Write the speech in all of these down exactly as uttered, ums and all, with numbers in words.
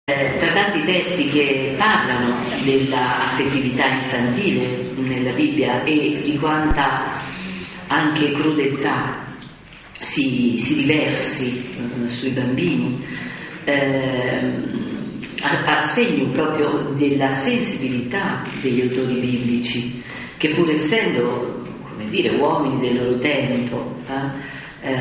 Tra tanti testi che parlano della affettività infantile nella Bibbia e di quanta anche crudeltà si, si riversi eh, sui bambini, eh, a, a segno proprio della sensibilità degli autori biblici, che pur essendo, come dire, uomini del loro tempo, eh,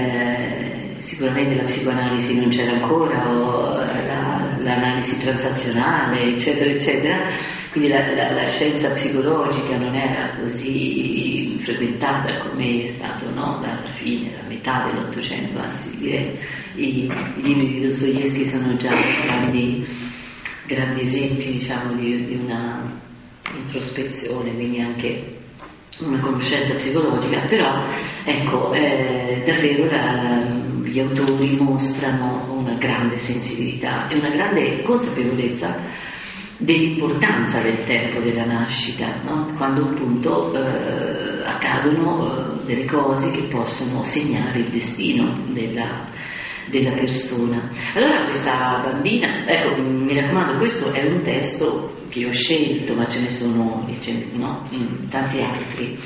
eh, sicuramente la psicoanalisi non c'era ancora, o la, l'analisi transazionale, eccetera, eccetera, quindi la, la, la scienza psicologica non era così frequentata come è stato, no? Dalla fine, la metà dell'Ottocento, anzi direi i, i libri di Dostoevskij sono già grandi, grandi esempi, diciamo, di, di una introspezione, quindi anche una conoscenza psicologica, però ecco, eh, davvero la, gli autori mostrano una grande sensibilità e una grande consapevolezza dell'importanza del tempo della nascita, no? Quando appunto eh, accadono eh, delle cose che possono segnare il destino della, della persona. Allora questa bambina, ecco, mi raccomando, questo è un testo che ho scelto, ma ce ne sono, no? Tanti altri.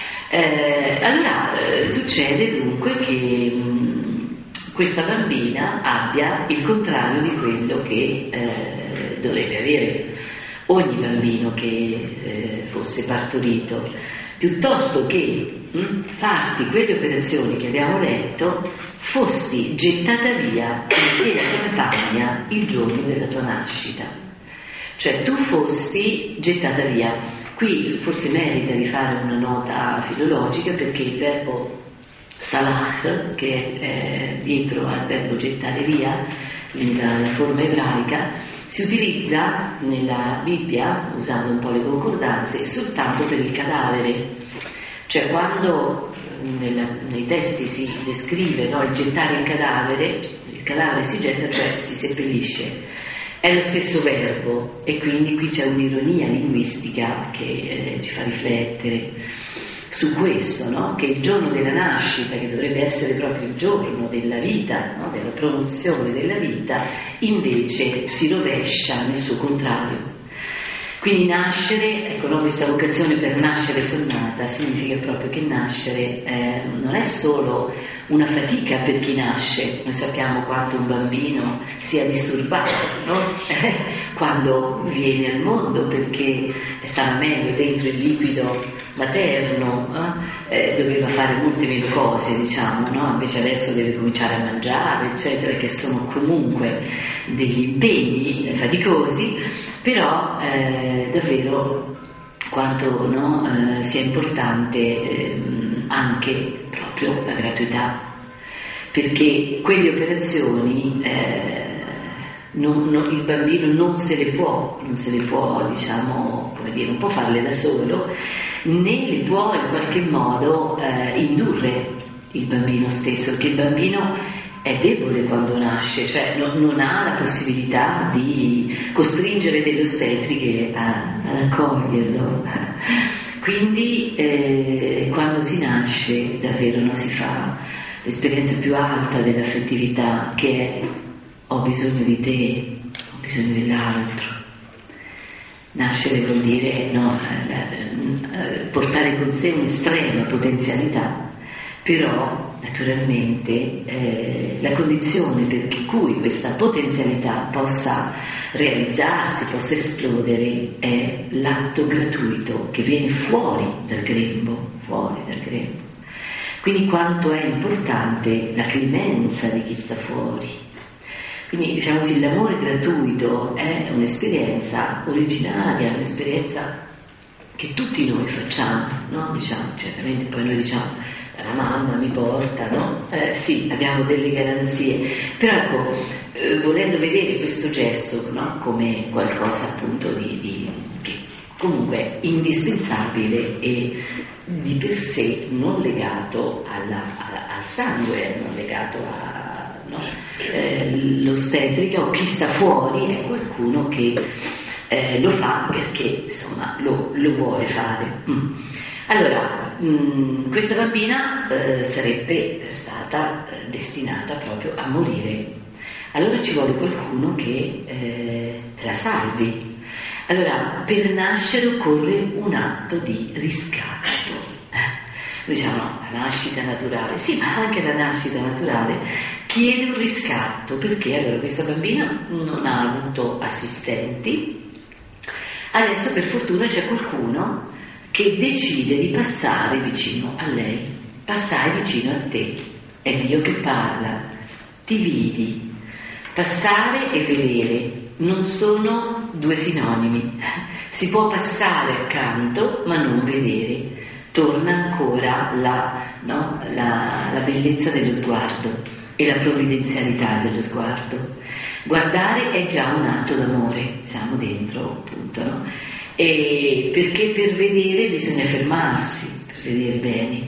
Eh, allora eh, succede dunque che mh, questa bambina abbia il contrario di quello che eh, dovrebbe avere ogni bambino che eh, fosse partorito. Piuttosto che mh, farti quelle operazioni che abbiamo letto, fosti gettata via in piena campagna il giorno della tua nascita. Cioè tu fosti gettata via. Qui forse merita di fare una nota filologica, perché il verbo salach, che è dietro al verbo gettare via, nella forma ebraica, si utilizza nella Bibbia, usando un po' le concordanze, soltanto per il cadavere. Cioè quando nella, nei testi si descrive, no, il gettare il cadavere, il cadavere si getta, cioè si seppellisce. È lo stesso verbo, e quindi qui c'è un'ironia linguistica che eh, ci fa riflettere su questo, no? Che il giorno della nascita, che dovrebbe essere proprio il giorno della vita, no? Della promozione della vita, invece si rovescia nel suo contrario. Quindi nascere, ecco, no, questa vocazione per nascere sonnata significa proprio che nascere eh, non è solo una fatica per chi nasce. Noi sappiamo quanto un bambino sia disturbato, no? Quando viene al mondo, perché stava meglio dentro il liquido materno, eh, doveva fare molte meno cose, diciamo, no? Invece adesso deve cominciare a mangiare, eccetera, che sono comunque degli impegni faticosi, però eh, davvero quanto, no, eh, sia importante eh, anche proprio la gratuità, perché quelle operazioni eh, non, non, il bambino non se le può, non se le può, diciamo, come dire, non può farle da solo, né le può in qualche modo eh, indurre il bambino stesso, perché il bambino è debole quando nasce, cioè non, non ha la possibilità di costringere delle ostetriche a, ad accoglierlo. Quindi eh, quando si nasce davvero non si fa l'esperienza più alta dell'affettività, che è: ho bisogno di te, ho bisogno dell'altro. Nascere vuol dire, no, portare con sé un'estrema potenzialità, però naturalmente eh, la condizione per cui questa potenzialità possa realizzarsi, possa esplodere, è l'atto gratuito che viene fuori dal grembo, fuori dal grembo. Quindi quanto è importante la clemenza di chi sta fuori. Quindi, diciamo così, l'amore gratuito è un'esperienza originaria, un'esperienza che tutti noi facciamo, no? Diciamo, certamente poi noi diciamo la mamma mi porta, no? Eh, sì, abbiamo delle garanzie, però ecco, eh, volendo vedere questo gesto, no? Come qualcosa appunto di, di che comunque indispensabile e di per sé non legato alla, alla, al sangue, non legato a, no? eh, l'ostetrica o chi sta fuori è qualcuno che eh, lo fa perché insomma lo, lo vuole fare. Mm. Allora, mh, questa bambina eh, sarebbe stata eh, destinata proprio a morire allora ci vuole qualcuno che eh, la salvi. Allora, per nascere occorre un atto di riscatto. Diciamo, la nascita naturale, sì, ma anche la nascita naturale chiede un riscatto, perché allora questa bambina non ha avuto assistenti, adesso per fortuna c'è qualcuno che decide di passare vicino a lei, passare vicino a te, è Dio che parla, ti vidi. Passare e vedere non sono due sinonimi, si può passare accanto ma non vedere. Torna ancora la, no, la, la bellezza dello sguardo e la provvidenzialità dello sguardo. Guardare è già un atto d'amore, siamo dentro appunto, no? E perché per vedere bisogna fermarsi, per vedere bene.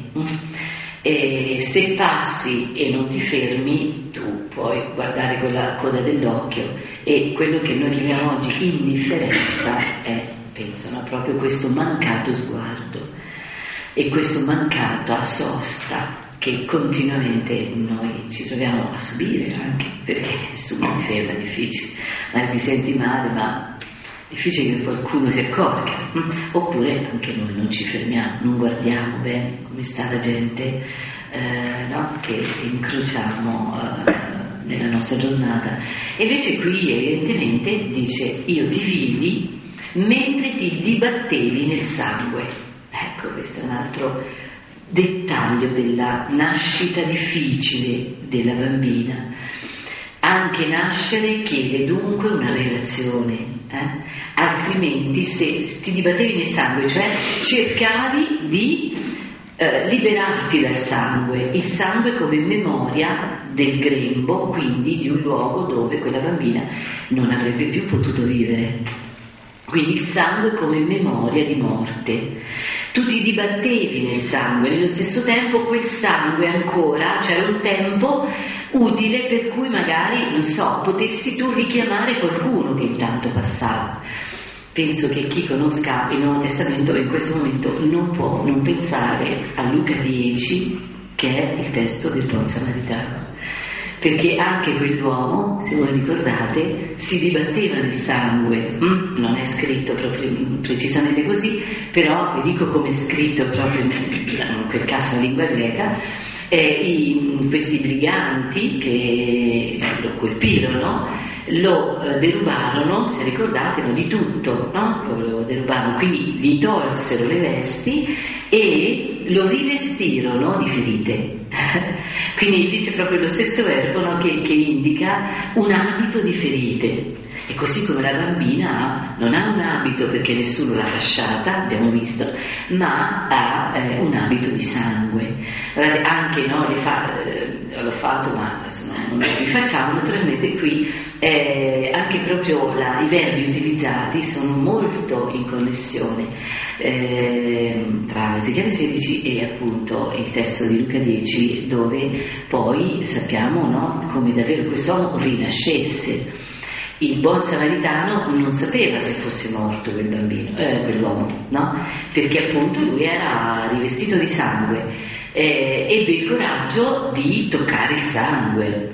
E se passi e non ti fermi, tu puoi guardare con la coda dell'occhio, e quello che noi chiamiamo oggi indifferenza è, penso, no, proprio questo mancato sguardo. E questo mancato sosta che continuamente noi ci troviamo a subire, anche perché nessuno ti ferma, è difficile, ma ti senti male, ma è difficile che qualcuno si accorga, oppure anche noi non ci fermiamo, non guardiamo bene come sta la gente eh, no? che incrociamo eh, nella nostra giornata. E invece qui evidentemente dice: io ti vidi mentre ti dibattevi nel sangue. Ecco, questo è un altro dettaglio della nascita difficile della bambina. Anche nascere chiede dunque una relazione, eh? Altrimenti se ti dibattevi nel sangue, cioè cercavi di eh, liberarti dal sangue, il sangue come memoria del grembo, quindi di un luogo dove quella bambina non avrebbe più potuto vivere. Quindi il sangue come memoria di morte. Tu ti dibattevi nel sangue, nello stesso tempo quel sangue ancora, c'era un tempo utile per cui magari, non so, potessi tu richiamare qualcuno che intanto passava. Penso che chi conosca il Nuovo Testamento in questo momento non può non pensare a Luca dieci, che è il testo del buon samaritano. Perché anche quell'uomo, se voi ricordate, si dibatteva nel sangue, mm? non è scritto proprio precisamente così, però vi dico come è scritto proprio in quel caso la lingua greca, eh, i, questi briganti che lo colpirono, lo eh, derubarono, se ricordate, no, di tutto, no? Lo derubarono, quindi gli tolsero le vesti e lo rivestirono di ferite. Quindi dice proprio lo stesso verbo, no, che, che indica un abito di ferite. E così come la bambina ha, non ha un abito perché nessuno l'ha fasciata, abbiamo visto, ma ha eh, un abito di sangue. Guardate, anche no, le fa, eh, l'ho fatto, ma adesso non, non lo rifacciamo, naturalmente qui eh, anche proprio la, i verbi utilizzati sono molto in connessione eh, tra Ezechiele sedici e appunto il testo di Luca dieci, dove poi sappiamo, no, come davvero quest'uomo rinascesse. Il buon samaritano non sapeva se fosse morto quel bambino, eh, quell'uomo, no? Perché appunto lui era rivestito di sangue, eh, ebbe il coraggio di toccare il sangue,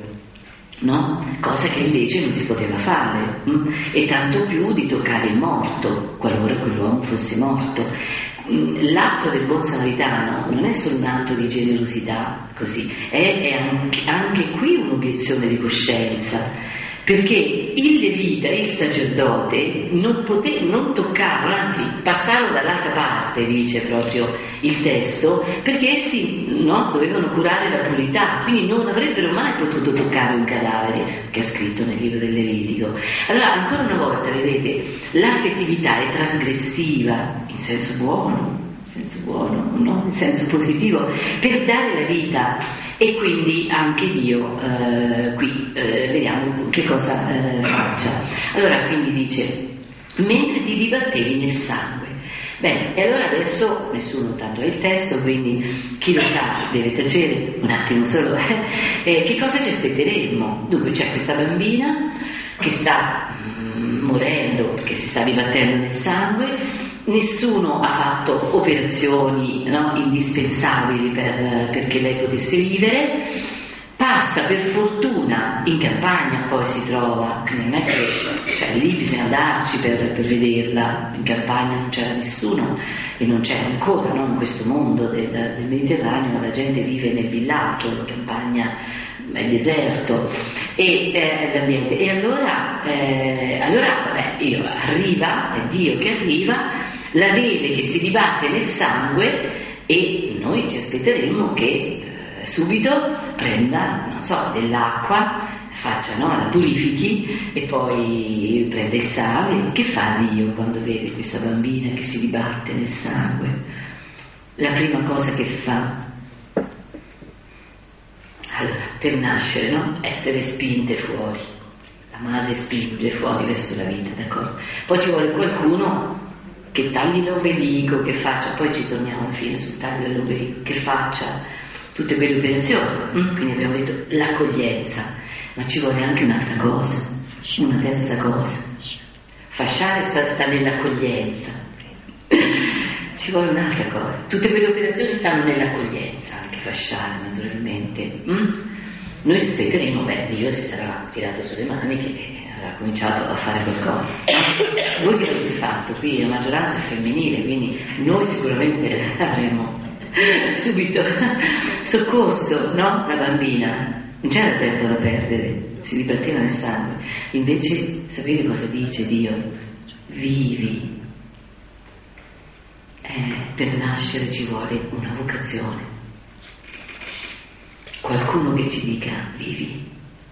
no? Cosa che invece non si poteva fare, hm? E tanto più di toccare il morto, qualora quell'uomo fosse morto. L'atto del buon samaritano non è solo un atto di generosità, così, è, è anche, anche qui un'obiezione di coscienza. Perché il levita, il sacerdote, non, pote, non toccavano, anzi passarono dall'altra parte, dice proprio il testo, perché essi no, dovevano curare la purità, quindi non avrebbero mai potuto toccare un cadavere, che è scritto nel libro del Levitico. Allora, ancora una volta, vedete, l'affettività è trasgressiva, in senso buono, in senso buono, no? In senso positivo, per dare la vita. E quindi anche Dio eh, qui eh, vediamo che cosa eh, faccia. Allora quindi dice: mentre ti dibattevi nel sangue. Bene, e allora adesso nessuno tanto ha il testo, quindi chi lo sa deve tacere un attimo solo. Eh, che cosa ci aspetteremmo? Dunque c'è questa bambina che sta mm, morendo perché si sta dibattendo nel sangue. Nessuno ha fatto operazioni, no, indispensabili per, perché lei potesse vivere. passa per fortuna in campagna, poi si trova, non è che, cioè lì bisogna andarci per, per vederla, in campagna non c'era nessuno e non c'è ancora, no? In questo mondo del, del Mediterraneo la gente vive nel villaggio, la campagna è il deserto e eh, l'ambiente. E allora, eh, allora vabbè, io, arriva, è Dio che arriva, la neve che si dibatte nel sangue e noi ci aspetteremo che subito prenda, non so, dell'acqua, faccia, no, la purifichi e poi prende il sale. Che fa Dio quando vede questa bambina che si dibatte nel sangue? La prima cosa che fa, allora, per nascere, no? Essere spinte fuori. La madre spinge fuori verso la vita, d'accordo? Poi ci vuole qualcuno che tagli l'ombelico, che faccia, poi ci torniamo alla fine sul taglio dell'ombelico, che faccia tutte quelle operazioni. Quindi abbiamo detto l'accoglienza, ma ci vuole anche un'altra cosa, una terza cosa. Fasciare sta, sta nell'accoglienza, ci vuole un'altra cosa. Tutte quelle operazioni stanno nell'accoglienza, anche fasciare naturalmente. Noi aspetteremo, beh, Dio si sarà tirato sulle mani che avrà cominciato a fare qualcosa. Voi che avete fatto? Qui la maggioranza è femminile, quindi noi sicuramente avremo subito soccorso, no? La bambina non c'era tempo da perdere, si dibatteva nel sangue. Invece sapete cosa dice Dio? Vivi. Eh, per nascere ci vuole una vocazione, qualcuno che ci dica vivi.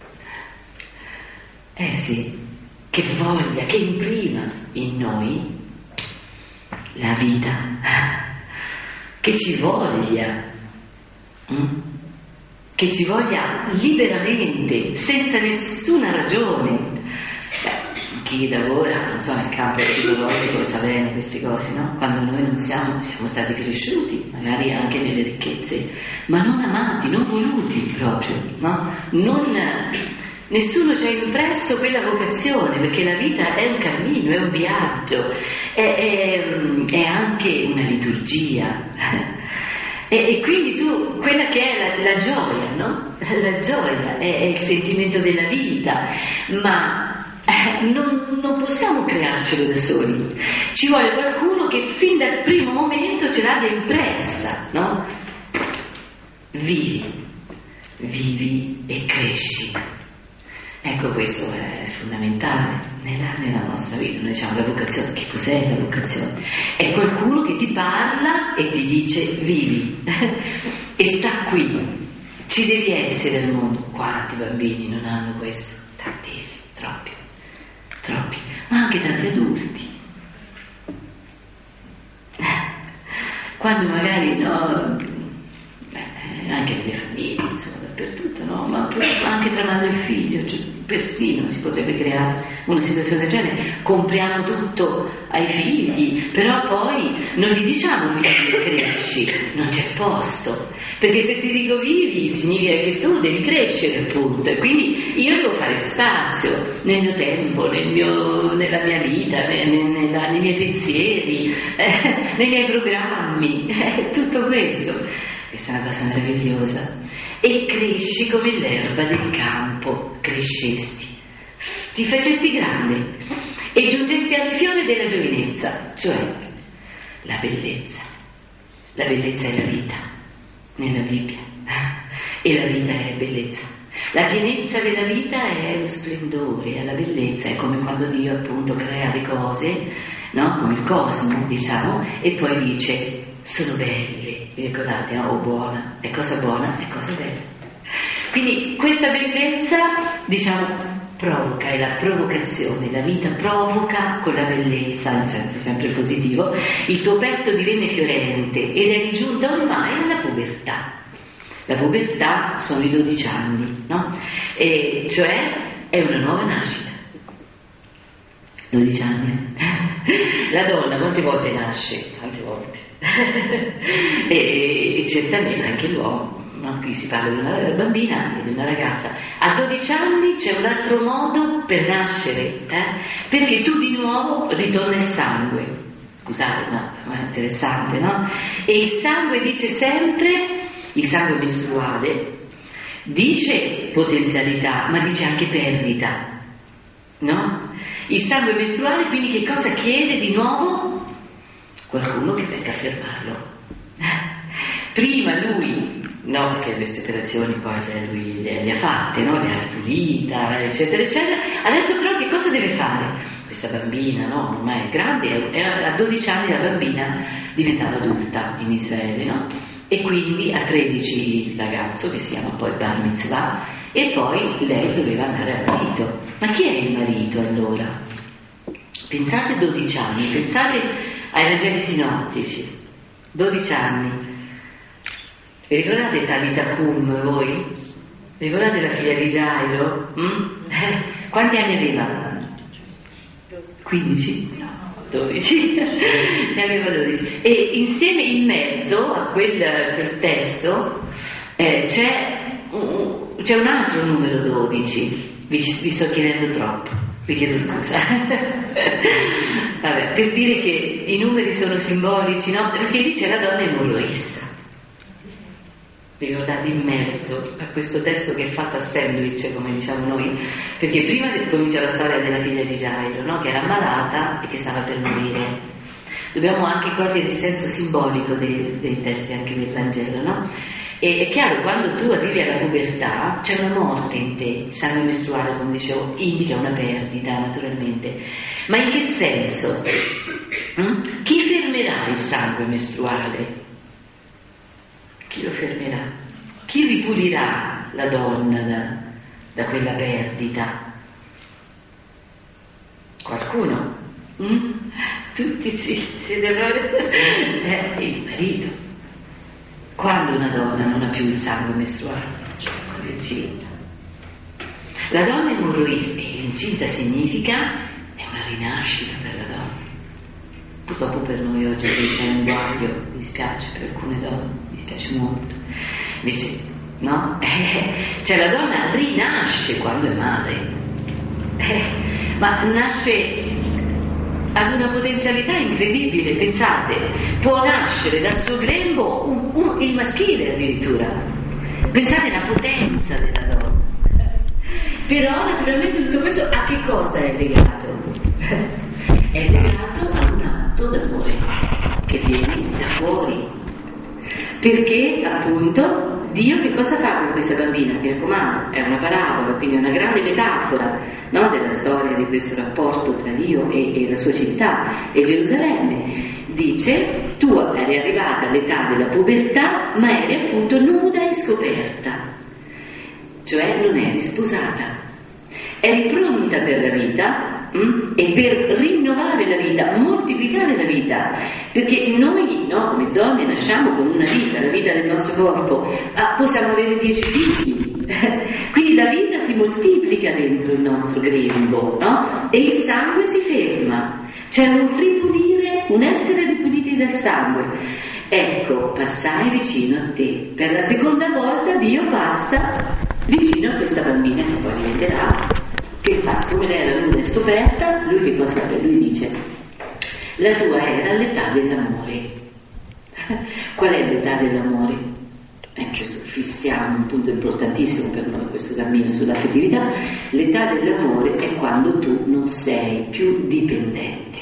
Eh sì, che voglia, che imprima in noi la vita, che ci voglia, hm? che ci voglia liberamente, senza nessuna ragione. Beh, chi lavora, non so, nel campo psicologico sa bene queste cose, no? Quando noi non siamo, siamo stati cresciuti, magari anche nelle ricchezze, ma non amati, non voluti proprio, no? Non, nessuno ci ha impresso quella vocazione, perché la vita è un cammino, è un viaggio, è, è, è anche una liturgia. E, e quindi tu, quella che è la, la gioia, no? La gioia è, è il sentimento della vita, ma eh, non, non possiamo crearcelo da soli. Ci vuole qualcuno che fin dal primo momento ce l'abbia impressa, no? Vivi, vivi e cresci. Ecco, questo è fondamentale nella, nella nostra vita. Noi diciamo la vocazione. Che cos'è la vocazione? È qualcuno che ti parla e ti dice vivi e sta qui, ci devi essere nel mondo. Quanti bambini non hanno questo? Tantissimi, troppi, troppi, ma anche tanti adulti. Quando magari, no, beh, anche nelle famiglie, insomma, dappertutto, no? Ma anche tra madre e figlio, cioè, persino si potrebbe creare una situazione del genere. Compriamo tutto ai figli, però poi non gli diciamo vivi e cresci, non c'è posto, perché se ti dico vivi significa che tu devi crescere, appunto, e quindi io devo fare spazio nel mio tempo, nel mio, nella mia vita, nel, nella, nei miei pensieri, eh, nei miei programmi, eh, tutto questo. Questa è una cosa meravigliosa. E cresci come l'erba del campo, crescesti, ti facesti grande e giungesti al fiore della giovinezza, cioè la bellezza. La bellezza è la vita nella Bibbia e la vita è bellezza. La pienezza della vita è lo splendore, è la bellezza, è come quando Dio appunto crea le cose, no? Come il cosmo, diciamo, e poi dice sono belle, vi ricordate, no? Oh, buona, è cosa buona, è cosa bella. Quindi questa bellezza, diciamo, provoca, è la provocazione, la vita provoca con la bellezza, in senso sempre positivo. Il tuo petto divenne fiorente ed è giunta ormai alla pubertà. La pubertà sono i dodici anni, no? E cioè è una nuova nascita. dodici anni. La donna quante volte nasce? Tante volte. e, e certamente anche l'uomo. No, qui si parla di una bambina e di una ragazza. A dodici anni c'è un altro modo per nascere, eh? Perché tu di nuovo ritorna il sangue. Scusate, ma, ma è interessante, no? E il sangue dice sempre, il sangue mestruale, dice potenzialità, ma dice anche perdita, no? Il sangue mestruale quindi che cosa chiede di nuovo? Qualcuno che venga a fermarlo. Prima lui, no, perché le separazioni poi lui le, le ha fatte, no? Le ha pulita, eccetera, eccetera. Adesso però che cosa deve fare? Questa bambina, no? Ormai è grande, a dodici anni la bambina diventava adulta in Israele, no? E quindi a tredici il ragazzo, che si chiama poi Bar Mitzvah, e poi lei doveva andare al marito. Ma chi è il marito allora? Pensate dodici anni, pensate ai Vangeli sinottici, dodici anni. Vi ricordate Talita Kum voi? Vi ricordate la figlia di Gairo? Mm? Quanti anni aveva? quindici? dodici? Ne aveva dodici. E insieme in mezzo a quel, quel testo eh, c'è, un, c'è un altro numero dodici. Vi, vi sto chiedendo troppo, vi chiedo scusa. Vabbè, per dire che i numeri sono simbolici, no? Perché lì c'è la donna emorroista. Vi ricordate, in mezzo a questo testo che è fatto a sandwich, come diciamo noi, perché prima comincia la storia della figlia di Gairo, no? Che era malata e che stava per morire. Dobbiamo anche cogliere il senso simbolico dei, dei testi anche del Vangelo, no? E è chiaro, quando tu arrivi alla pubertà c'è una morte in te, il sangue mestruale, come dicevo, indica una perdita naturalmente. Ma in che senso? Mm? Chi fermerà il sangue mestruale? Chi lo fermerà? Chi ripulirà la donna da, da quella perdita? Qualcuno? Mm? Tutti sì, siete proprio... Eh, il marito. Quando una donna non ha più il sangue mestruale? Quando è incinta. La donna è emorroista, e l'incinta significa è una rinascita per la donna. Purtroppo per noi oggi c'è un guaio, mi dispiace per alcune donne, mi dispiace molto. Invece, no? Eh, cioè la donna rinasce quando è madre, eh, ma nasce ad una potenzialità incredibile. Pensate, può nascere dal suo grembo un, un, il maschile addirittura. Pensate alla potenza della donna. Però naturalmente tutto questo a che cosa è legato? È legato a un atto d'amore che viene da fuori, perché appunto Dio che cosa fa con questa bambina? Mi raccomando, è una parabola, quindi è una grande metafora, no, della storia di questo rapporto tra Dio e, e la sua città e Gerusalemme. Dice: tu eri arrivata all'età della pubertà, ma eri appunto nuda e scoperta, cioè non eri sposata, eri pronta per la vita. Mm? E per rinnovare la vita, moltiplicare la vita, perché noi, no, come donne nasciamo con una vita, la vita del nostro corpo, ah, possiamo avere dieci figli, quindi la vita si moltiplica dentro il nostro grembo, no? E il sangue si ferma, c'è un ripulire, un essere ripuliti dal sangue. Ecco, passai vicino a te, per la seconda volta Dio passa vicino a questa bambina che poi diventerà, che fa come lei era nuda e scoperta. Lui che cosa fa? Lui dice: la tua era l'età dell'amore. Qual è l'età dell'amore? Ecco, fissiamo un punto importantissimo per noi questo cammino sull'affettività. L'età dell'amore è quando tu non sei più dipendente,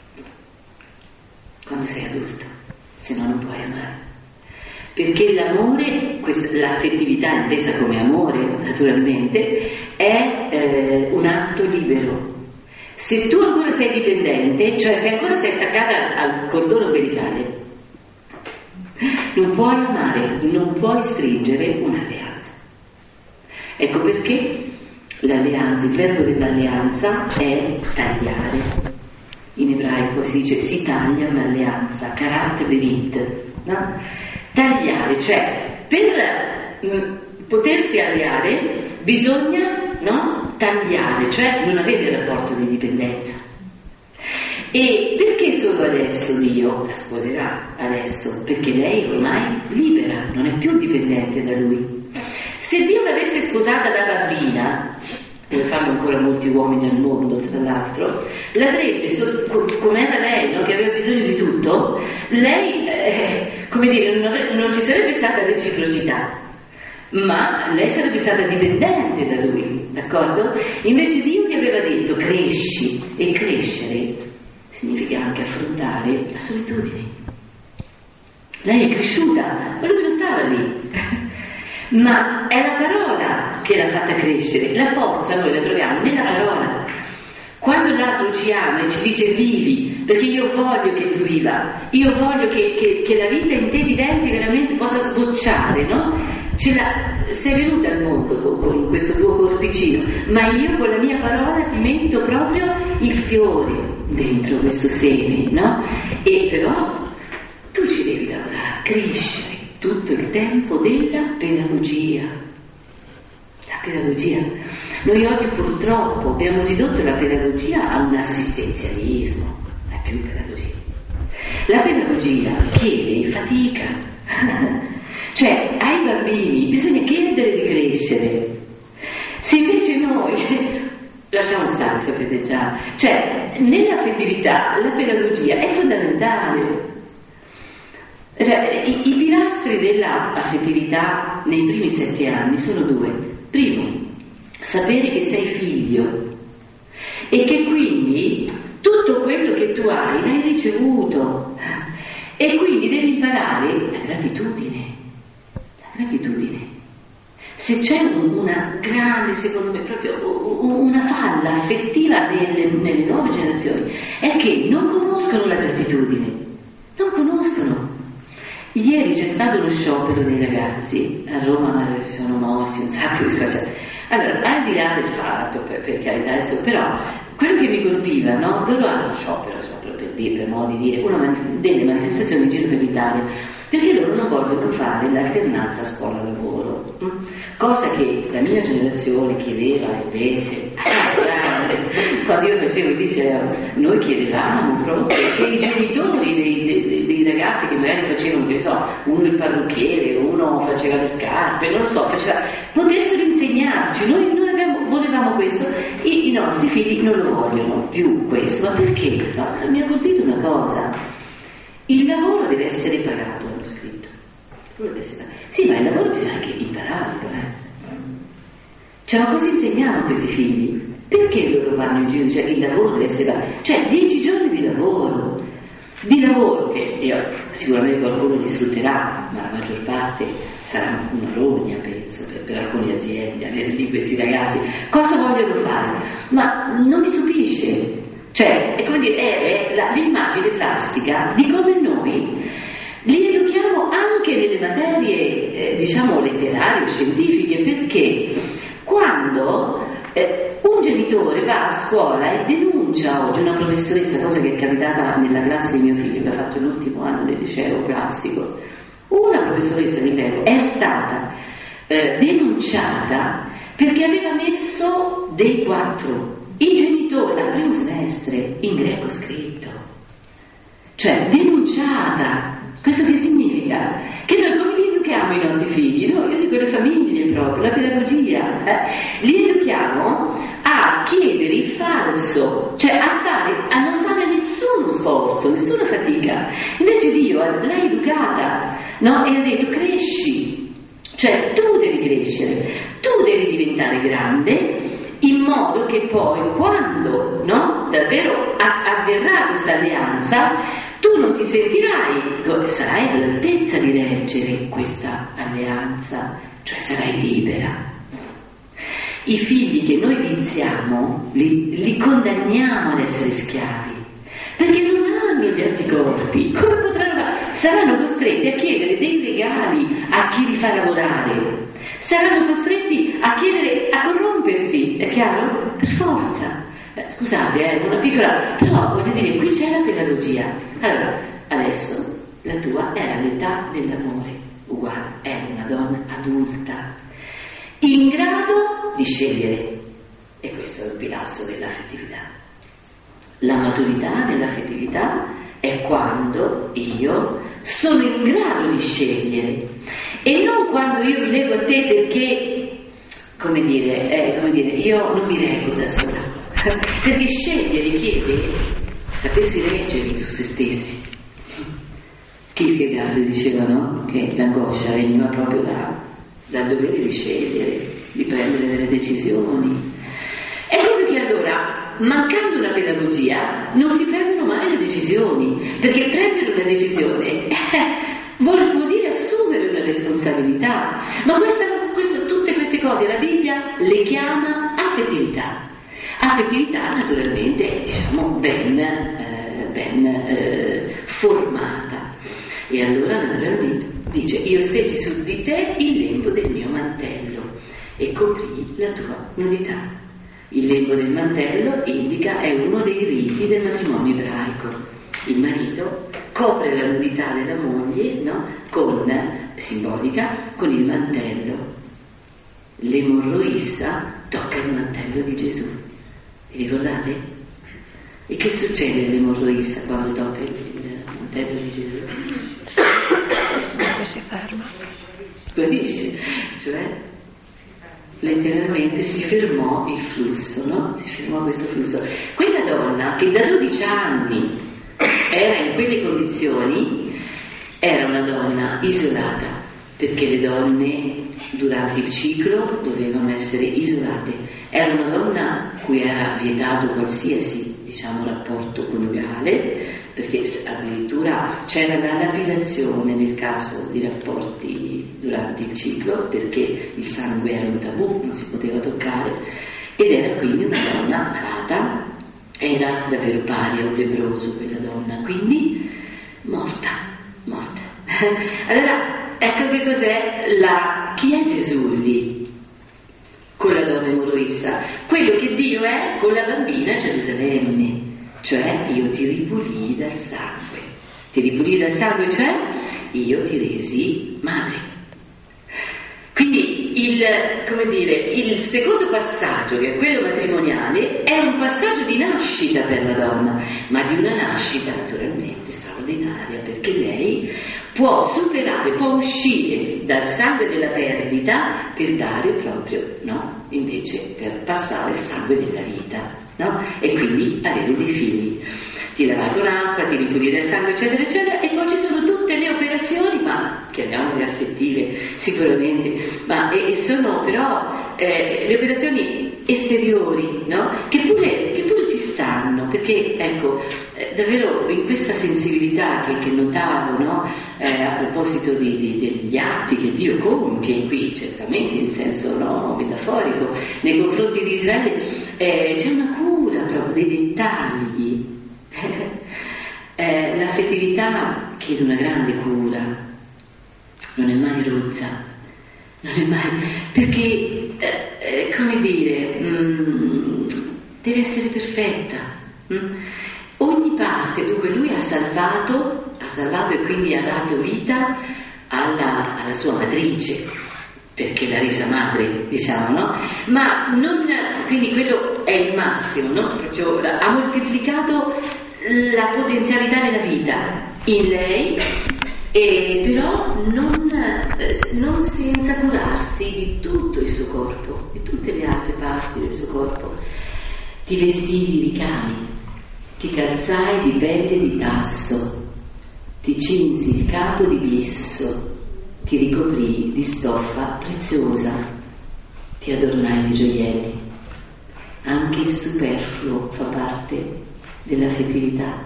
quando sei adulto, se no non puoi amare. Perché l'amore, questa, l'affettività intesa come amore naturalmente, è eh, un atto libero. Se tu ancora sei dipendente, cioè se ancora sei attaccata al cordone ombelicale, non puoi amare, non puoi stringere un'alleanza. Ecco perché l'alleanza, il verbo dell'alleanza è tagliare. In ebraico si dice si taglia un'alleanza, karat berit, no? Tagliare, cioè per mh, potersi alleare bisogna, no, tagliare, cioè non avere il rapporto di dipendenza. E perché solo adesso Dio la sposerà? Adesso perché lei ormai libera, non è più dipendente da lui. Se Dio l'avesse sposata da bambina, come fanno ancora molti uomini al mondo tra l'altro, l'avrebbe, come era lei, no, che aveva bisogno di tutto, lei, eh, come dire, non, avrebbe, non ci sarebbe stata reciprocità. ma lei sarebbe stata dipendente da lui, d'accordo? Invece Dio gli aveva detto cresci, e crescere significa anche affrontare la solitudine. Lei è cresciuta, ma lui non stava lì. Ma è la parola che l'ha fatta crescere, la forza noi la troviamo nella parola. Quando l'altro ci ama e ci dice vivi, perché io voglio che tu viva, io voglio che, che, che la vita in te diventi veramente, possa sbocciare, no? Ce la, sei venuta al mondo con, con questo tuo corpicino, ma io con la mia parola ti metto proprio il fiore dentro questo seme, no? E però tu ci devi lavorare, crescere tutto il tempo della pedagogia. La pedagogia. Noi oggi purtroppo abbiamo ridotto la pedagogia a un assistenzialismo, non è più pedagogia. La pedagogia chiede fatica. Cioè, ai bambini bisogna chiedere di crescere. Se invece noi lasciamo stare, sapete già, cioè nell'affettività la pedagogia è fondamentale. Cioè, i, i pilastri della affettività nei primi sette anni sono due. Primo, sapere che sei figlio e che quindi tutto quello che tu hai l'hai ricevuto e quindi devi imparare la gratitudine. La gratitudine. Se c'è una grande, secondo me, proprio una falla affettiva nelle, nelle nuove generazioni, è che non conoscono la gratitudine, non conoscono. Ieri c'è stato uno sciopero dei ragazzi a Roma, ma si sono mossi un sacco di cose. Allora, al di là del fatto, per, per carità, adesso, però quello che mi colpiva, no? Loro hanno uno sciopero, sciopero per dire, per modo di dire, una manif- delle manifestazioni in giro per l'Italia, perché loro non vogliono fare l'alternanza scuola-lavoro, hm? Cosa che la mia generazione chiedeva invece, quando io facevo il liceo, noi chiedevamo proprio che i genitori dei, dei, dei ragazzi che magari facevano, che so, uno il parrucchiere, uno faceva le scarpe, non lo so, faceva, potessero insegnarci. Noi, noi abbiamo, volevamo questo, e i nostri figli non lo vogliono più questo. Ma perché? No, mi ha colpito una cosa: il lavoro deve essere pagato, hanno scritto. Deve essere pagato. Sì, ma il lavoro bisogna anche impararlo, eh. Cioè, ma cosa insegniamo a questi figli? Perché loro vanno in giro? Cioè, il lavoro deve essere pagato. Cioè, dieci giorni di lavoro. Di lavoro che io, sicuramente qualcuno li sfrutterà, ma la maggior parte sarà una rogna, penso, per, per alcune aziende avere di questi ragazzi. Cosa vogliono fare? Ma non mi stupisce. Cioè, è come dire, è, è la, l'immagine plastica di come noi li educhiamo anche nelle materie, eh, diciamo, letterarie o scientifiche, perché quando eh, un genitore va a scuola e denuncia oggi una professoressa, cosa che è capitata nella classe di mio figlio che ha fatto l'ultimo anno del liceo classico, una professoressa, ripeto, è stata eh, denunciata perché aveva messo dei quattro i genitori al primo semestre in greco scritto, cioè denunciata. Questo che significa? Che noi come li educhiamo i nostri figli? No? Io dico le famiglie proprio, la pedagogia, eh? Li educhiamo a chiedere il falso, cioè a, fare, a non fare nessuno sforzo, nessuna fatica. Invece Dio l'ha educata, no? E ha detto cresci, cioè tu devi crescere, tu devi diventare grande, in modo che poi quando, no, davvero avverrà questa alleanza, tu non ti sentirai, sarai all'altezza di reggere questa alleanza, cioè sarai libera. I figli che noi viziamo li, li condanniamo ad essere schiavi, perché non hanno gli anticorpi. Come potranno? Saranno costretti a chiedere dei regali a chi li fa lavorare, saranno costretti a chiedere, a corrompersi, è chiaro? Per forza. Eh, scusate, è eh, una piccola, però voglio dire, qui c'è la pedagogia. Allora, adesso la tua era l'età dell'amore, uguale, è una donna adulta, in grado di scegliere, e questo è il pilastro dell'affettività. La maturità nell'affettività è quando io sono in grado di scegliere, e non quando io mi leggo a te perché, come dire, eh, come dire, io non mi reggo da sola, perché scegliere chiede sapersi reggere su se stessi. Kierkegaard diceva, no? Che l'angoscia veniva proprio da dal dovere di scegliere, di prendere delle decisioni. Ecco perché allora, mancando una pedagogia, non si prendono mai le decisioni, perché prendere una decisione eh, vuol, vuol dire assumere una responsabilità. Ma questa, questo, tutte queste cose la Bibbia le chiama affettività. Affettività naturalmente, diciamo, ben, eh, ben eh, formata. E allora naturalmente dice: io stesi su di te il lembo del mio mantello e coprì la tua nudità. Il lembo del mantello indica, è uno dei riti del matrimonio ebraico. Il marito copre la nudità della moglie, no? Con, simbolica, con il mantello. L'emorroissa tocca il mantello di Gesù. Vi ricordate? E che succede all'emorroissa quando tocca il, il mantello di Gesù? Sempre si ferma. Benissimo, cioè letteralmente si fermò il flusso, no? Si fermò questo flusso. Quella donna che da dodici anni era in quelle condizioni era una donna isolata, perché le donne durante il ciclo dovevano essere isolate. Era una donna cui era vietato qualsiasi, diciamo, rapporto coniugale, perché addirittura c'era la lapidazione nel caso di rapporti durante il ciclo, perché il sangue era un tabù, non si poteva toccare, ed era quindi una donna malata, era davvero pari a un lebbroso quella donna, quindi morta, morta. Allora, ecco che cos'è la... chi è Gesù lì? Con la donna emorroissa, quello che Dio è con la bambina Gerusalemme, cioè io ti ripulii dal sangue, ti ripulii dal sangue, cioè io ti resi madre. Quindi il, come dire, il secondo passaggio, che è quello matrimoniale, è un passaggio di nascita per la donna, ma di una nascita naturalmente straordinaria, perché lei può superare, può uscire dal sangue della perdita per dare proprio, no? Invece per passare il sangue della vita, no? E quindi avere dei figli. Ti lavai con acqua, ti ripulire il sangue, eccetera, eccetera, e poi ci sono tutte le operazioni, ma chiamiamole affettive sicuramente, ma e, e sono però eh, le operazioni esteriori, no? Che pure, che pure ci stanno, perché ecco, eh, davvero in questa sensibilità che, che notavo, no? Eh, a proposito di, di, degli atti che Dio compie qui, certamente in senso, no, metaforico, nei confronti di Israele, eh, c'è una cura proprio dei dettagli. eh, l'affettività chiede una grande cura, non è mai rozza, non è mai, perché eh, eh, come dire, mh, deve essere perfetta. Mh? Ogni parte, dunque lui ha salvato, ha salvato e quindi ha dato vita alla, alla sua matrice, perché l'ha resa madre, diciamo, no? Ma non, quindi quello è il massimo, no? Proprio ha moltiplicato la potenzialità della vita in lei, e però non, non senza curarsi di tutto il suo corpo, di tutte le altre parti del suo corpo. Ti vestii di ricami, ti calzai di pelle di tasso, ti cinsi il capo di bisso, ti ricoprii di stoffa preziosa, ti adornai di gioielli. Anche il superfluo fa parte dell'affettività.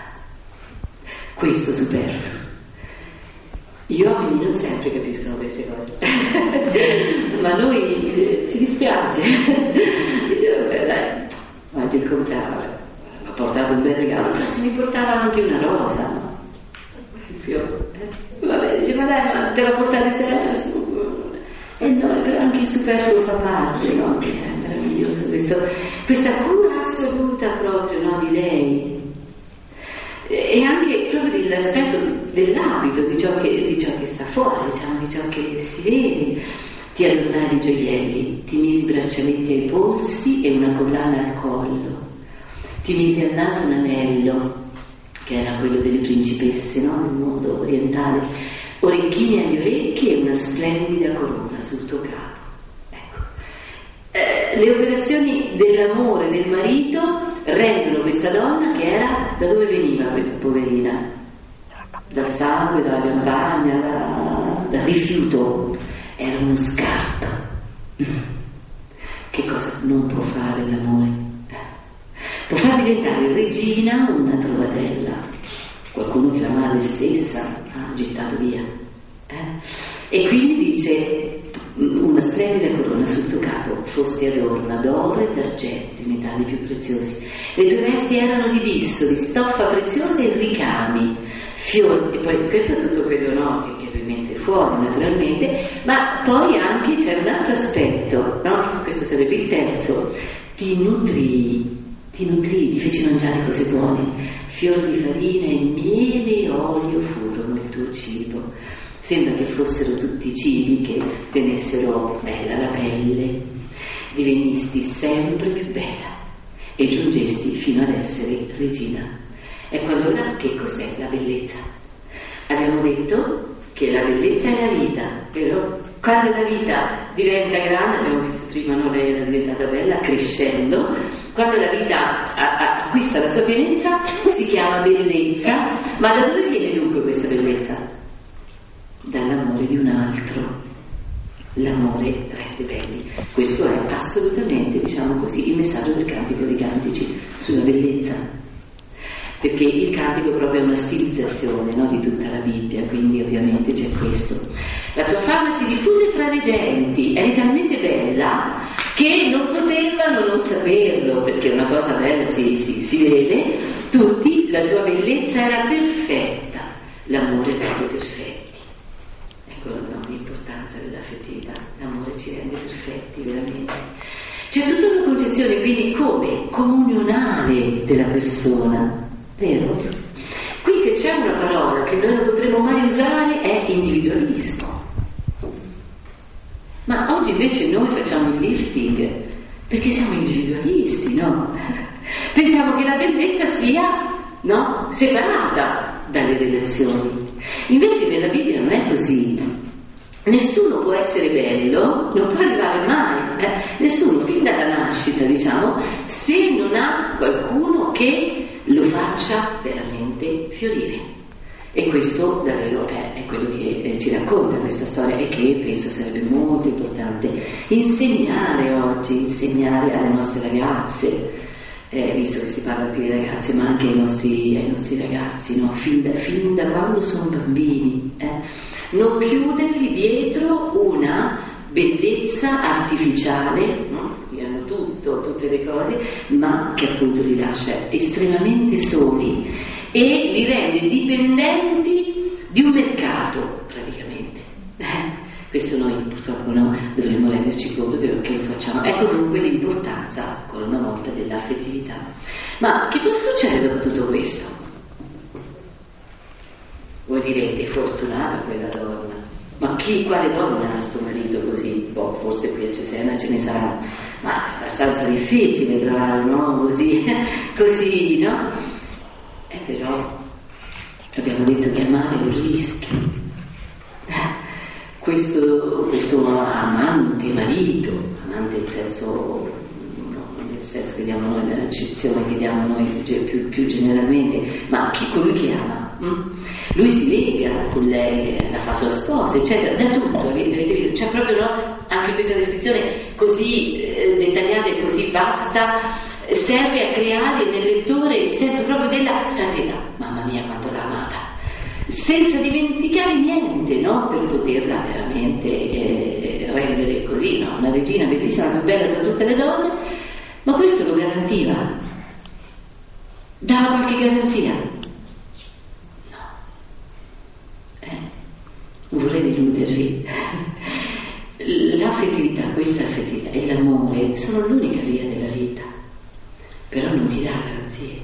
Questo superfluo. Gli uomini non sempre capiscono queste cose, ma noi eh, ci dispiace. Dicevo, beh, dai, oggi il comprare, mi ha portato un bel regalo, però se mi portava anche una rosa, no? Il fiore. Eh? Vabbè, dice, ma dai, ma te l'ho portata insieme? E no, però anche il superfluo fa parte, no? È meraviglioso questo, questa cura assoluta proprio, no, di lei. E anche proprio dell'aspetto dell'abito, di ciò che, di ciò che sta fuori, diciamo, di ciò che si vede. Ti adornai di gioielli, ti misi braccialetti ai polsi e una collana al collo, ti misi al naso un anello, che era quello delle principesse, no? Nel mondo orientale, orecchini agli orecchi e una splendida corona sul tuo capo. Ecco. Eh, le operazioni dell'amore del marito rendono questa donna, che era, da dove veniva questa poverina? Dal sangue, dalla campagna, da, dal rifiuto. era uno scarto. Che cosa non può fare l'amore? Può far diventare regina una trovatella, qualcuno che la madre stessa ha gettato via. Eh? E quindi dice: una splendida corona sul tuo capo, fosti adorna d'oro e d'argento, i metalli più preziosi. Le tue vesti erano di bisso, di stoffa preziosa e ricami, fiori. E poi questo è tutto quello, no, che, che ovviamente è fuori naturalmente, ma poi anche c'è un altro aspetto, no? Questo sarebbe il terzo. Ti nutrii, ti nutrii, ti feci mangiare cose buone, fior di farina e miele e olio furono il tuo cibo. Sembra che fossero tutti cibi che tenessero bella la pelle. Divenisti sempre più bella e giungesti fino ad essere regina. Ecco allora che cos'è la bellezza? Abbiamo detto che la bellezza è la vita, però quando la vita diventa grande, abbiamo visto prima, no, lei era diventata bella crescendo, quando la vita a, a, acquista la sua pienezza si chiama bellezza. Ma da dove viene dunque questa bellezza? Dall'amore di un altro. L'amore rende belli. Questo è assolutamente, diciamo così, il messaggio del Cantico dei Cantici sulla bellezza, perché il cantico proprio è una stilizzazione, no, di tutta la Bibbia, quindi ovviamente c'è questo. La tua fama si diffuse tra le genti, è talmente bella che non potevano non saperlo, perché una cosa bella si, si, si vede, tutti, la tua bellezza era perfetta, l'amore rende perfetti. Ecco, no, l'importanza dell'affettività, l'amore ci rende perfetti veramente. C'è tutta una concezione quindi come comunionale della persona, vero? Qui se c'è una parola che noi non potremo mai usare è individualismo. Ma oggi invece noi facciamo il lifting perché siamo individualisti, no? Pensiamo che la bellezza sia, no, separata dalle relazioni. Invece nella Bibbia non è così. Nessuno può essere bello, non può arrivare mai, eh? Nessuno fin dalla nascita, diciamo, se non ha qualcuno che lo faccia veramente fiorire. E questo davvero è, è quello che eh, ci racconta questa storia e che penso sarebbe molto importante insegnare oggi, insegnare alle nostre ragazze, eh, visto che si parla qui di ragazze, ma anche ai nostri, ai nostri ragazzi, no? fin, da, fin da quando sono bambini, eh? Non chiuderli dietro una bellezza artificiale, no? Che hanno tutto, tutte le cose, ma che appunto li lascia estremamente soli e li rende dipendenti di un mercato praticamente. Eh? Questo noi purtroppo no, dovremmo renderci conto che lo facciamo. Ecco dunque l'importanza, ancora una volta, dell'affettività. Ma che cosa succede dopo tutto questo? Voi direte, fortunata quella donna. Ma chi, quale donna ha sto marito così? Boh, forse qui a Cesena ce ne sarà, ma è abbastanza difficile trovare, no? Così, così, no? E però abbiamo detto che amare è un rischio. Questo, questo amante, marito, amante nel senso, no, nel senso che diamo noi, nell'accezione che diamo noi più, più generalmente, ma chi colui che ama? Hm? Lui si lega con lei, la fa sua sposa, eccetera, da tutto, c'è proprio, no, anche questa descrizione così eh, dettagliata e così vasta, serve a creare nel lettore il senso proprio della santità. Mamma mia quanto l'ha amata, senza dimenticare niente, no? Per poterla veramente eh, rendere così, no? Una regina bellissima, la più bella tra tutte le donne, ma questo lo garantiva? Dava qualche garanzia? No. Eh, vorrei deludervi. L'affettività, questa affettività e l'amore sono l'unica via della vita, però non ti dà garanzie.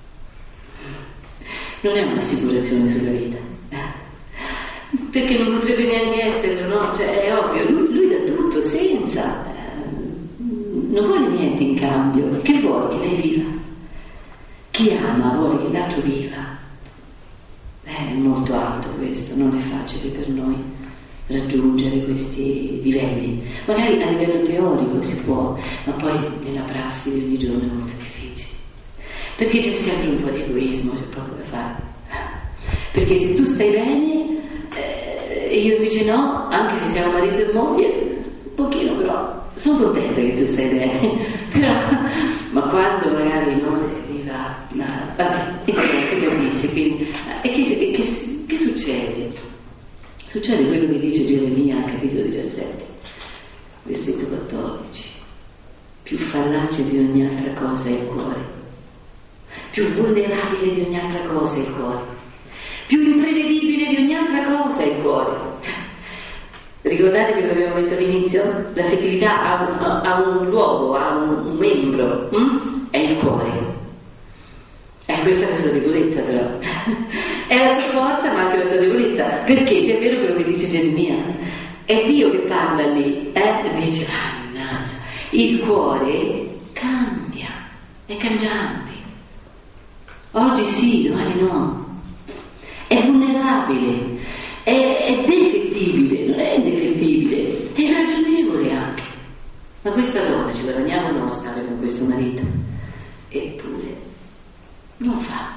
Non è un'assicurazione sulla vita, eh? Perché non potrebbe neanche esserlo, no? Cioè, è ovvio, lui, lui dà tutto senza, eh, non vuole niente in cambio. Che vuole? Che lei viva. Chi ama vuole che l'altro viva. Eh, è molto alto questo, non è facile per noi raggiungere questi livelli. Magari a livello teorico si può, ma poi nella prassi di ogni giorno è molto difficile. Perché c'è sempre un po' di egoismo, c'è poco da fare. Perché se tu stai bene, eh, io invece no, anche se siamo marito e moglie, un pochino però, sono contenta che tu stai bene, però, ma quando magari non si arriva, no, vabbè, e si capisce, quindi, e che, che, che succede? Succede quello che dice Geremia al capitolo diciassette, versetto quattordici. Più fallace di ogni altra cosa è il cuore, più vulnerabile di ogni altra cosa è il cuore, più imprevedibile di ogni altra cosa è il cuore. Ricordate quello che abbiamo detto all'inizio? L'affettività ha un, ha un luogo, ha un, un membro, hm? È il cuore. È questa la sua debolezza però. È la sua forza ma anche la sua debolezza. Perché se è vero quello che dice Geremia, è Dio che parla lì, eh? Dice, mannaggia, il cuore cambia, è cangiante. Oggi sì, domani no. È vulnerabile, è, è defettibile, non è indefettibile, è ragionevole anche. Ma questa donna ci guadagniamo noi a stare con questo marito. Eppure non fa.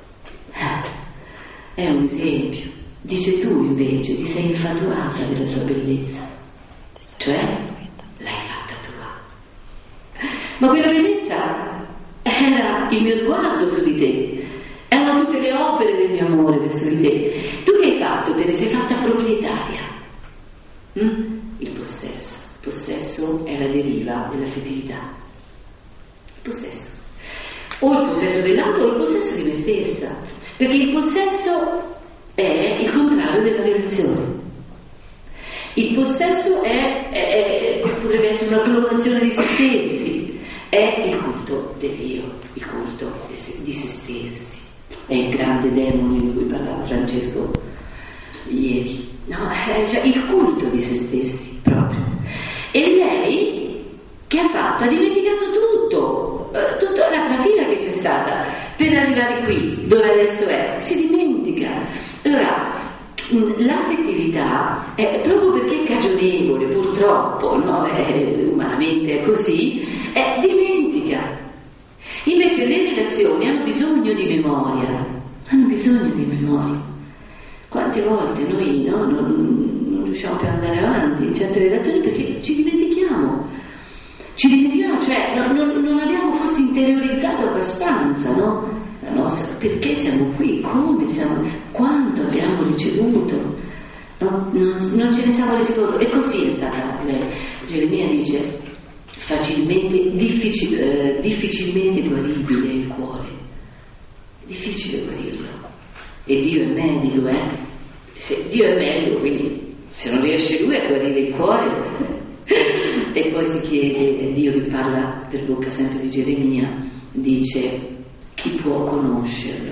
È un esempio. Dice tu invece ti sei infatuata della tua bellezza, cioè l'hai fatta tua. Ma quella bellezza era il mio sguardo su di te, erano tutte le opere del mio amore verso di te. Tu che hai fatto? Te ne sei fatta proprietaria. Mm? Il possesso. Il possesso è la deriva dell'affettività. Il possesso. O il possesso dell'altro o il possesso di me stessa. Perché il possesso è il contrario della relazione. Il possesso è, è, è, potrebbe essere una clonazione di se stessi, è il culto dell'io, il culto di se, di se stessi. È il grande demone di cui parlava Francesco ieri, no? È cioè il culto di se stessi proprio. E lei che ha fatto? Ha dimenticato tutto, eh, tutta la trafila che c'è stata per arrivare qui, dove adesso è, si dimentica. Allora, l'affettività è proprio perché è cagionevole, purtroppo, no? È, umanamente è così, è dimentica. Invece le relazioni hanno bisogno di memoria, hanno bisogno di memoria. Quante volte noi no, non, non riusciamo più ad andare avanti in certe relazioni perché ci dimentichiamo. Ci dimentichiamo, cioè non, non, non abbiamo forse interiorizzato abbastanza, no? La nostra, perché siamo qui, come siamo, quanto abbiamo ricevuto, no? non, non ce ne siamo resi conto. E così è stata lei. Geremia dice facilmente, difficil, eh, difficilmente guaribile il cuore, difficile guarirlo. E Dio è medico, eh? Se Dio è medico, quindi se non riesce lui a guarire il cuore. E poi si chiede, Dio che parla per bocca sempre di Geremia, dice chi può conoscerlo?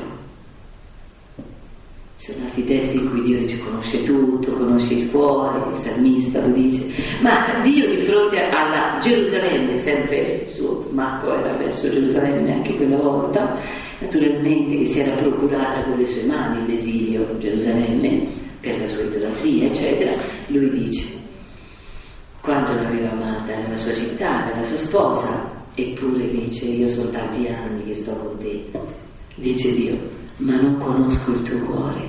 Ci sono altri testi in cui Dio dice conosce tutto, conosce il cuore, il salmista lo dice, ma Dio di fronte alla Gerusalemme, sempre il suo smacco era verso Gerusalemme anche quella volta, naturalmente che si era procurata con le sue mani l'esilio Gerusalemme per la sua idolatria eccetera, lui dice quanto l'aveva amata, era la sua città, era la sua sposa, eppure dice io sono tanti anni che sto con te, dice Dio, ma non conosco il tuo cuore.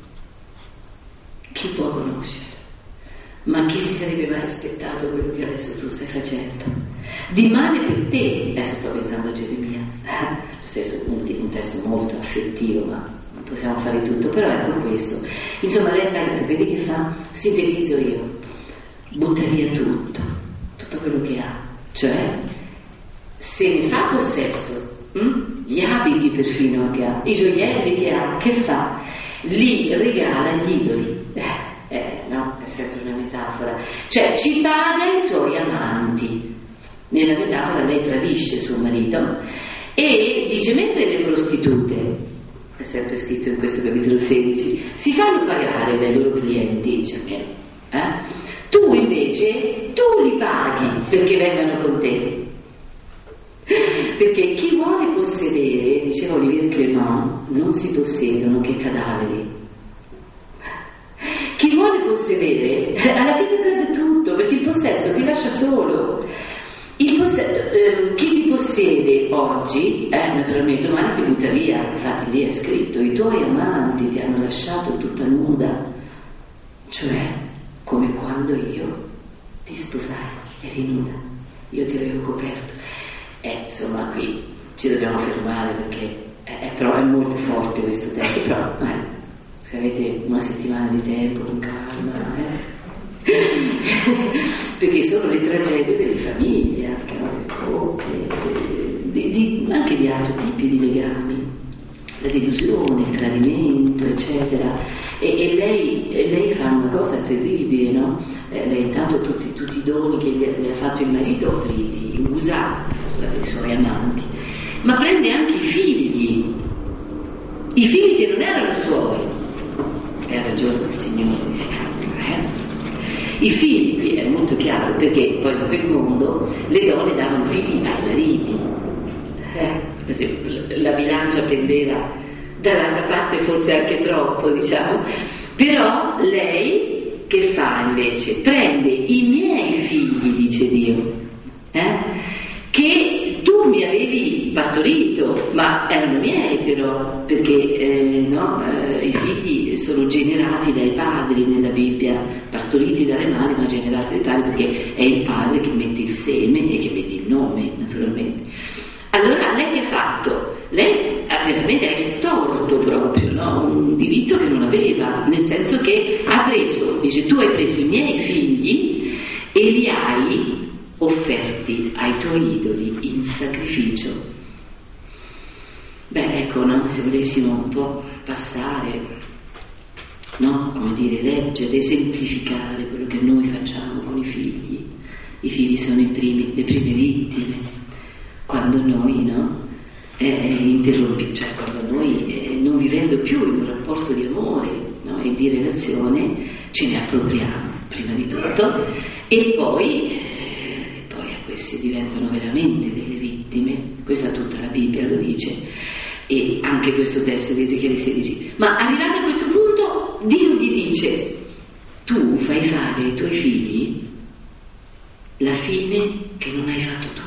Chi può conoscere? Ma chi si sarebbe mai aspettato quello che adesso tu stai facendo? Di male per te, adesso sto pensando a Geremia, lo stesso un, un testo molto affettivo, ma non possiamo fare tutto, però ecco questo. Insomma, lei sa, sapete che fa? Sintetizzo io. Butta via tutto, tutto quello che ha, cioè se ne fa possesso, hm? Gli abiti perfino che ha, i gioielli che ha, che fa? Li regala agli idoli, eh, eh, no, è sempre una metafora, cioè ci paga i suoi amanti. Nella metafora lei tradisce suo marito e dice mentre le prostitute, è sempre scritto in questo capitolo sedici, si fanno pagare dai loro clienti, dice eh? Tu invece, tu li paghi perché vengano con te. Perché chi vuole possedere, diceva Olivier Clément, non si possiedono che cadaveri. Chi vuole possedere, alla fine perde tutto, perché il possesso ti lascia solo. Il possesso, eh, chi ti possiede oggi, eh, naturalmente domani ti butta via, infatti lì è scritto, i tuoi amanti ti hanno lasciato tutta nuda. cioè come quando io ti sposai, eri nuda, io ti avevo coperto. E insomma qui ci dobbiamo fermare perché è, è, troppo, è molto forte questo testo, però eh, se avete una settimana di tempo con calma, eh, perché sono le tragedie delle famiglie, anche delle coppie, di, di, anche di altri tipi di legami, la delusione, il tradimento, eccetera. E, e, lei, e lei fa una cosa terribile, no? Eh, lei intanto tutti, tutti i doni che gli, le ha fatto il marito li, li usa dai suoi amanti, ma prende anche i figli, i figli che non erano suoi. E ha ragione il Signore, eh? I figli, qui è molto chiaro, perché poi in quel mondo le donne davano figli ai mariti. Eh, per esempio, la bilancia pendeva dall'altra parte forse anche troppo, diciamo, però lei che fa invece? Prende i miei figli, dice Dio, eh, che tu mi avevi partorito, ma erano miei però, perché eh, no, eh, i figli sono generati dai padri nella Bibbia, partoriti dalle madri ma generati dai padri, perché è il padre che mette il seme e che mette il nome, naturalmente. Allora lei che ha fatto? Lei veramente ha estorto proprio, no? Un diritto che non aveva, nel senso che ha preso, dice, tu hai preso i miei figli e li hai offerti ai tuoi idoli in sacrificio. Beh, ecco, no? Se volessimo un po' passare, no? Come dire, leggere, esemplificare quello che noi facciamo con i figli. I figli sono i primi, le prime vittime. Quando noi, no? Eh, interrompi, cioè quando noi, eh, non vivendo più in un rapporto di amore, no? E di relazione, ce ne appropriamo, prima di tutto, e poi, eh, poi questi diventano veramente delle vittime. Questa tutta la Bibbia lo dice, e anche questo testo di Ezechiele sedici. Ma arrivato a questo punto, Dio gli dice, tu fai fare ai tuoi figli la fine che non hai fatto tu.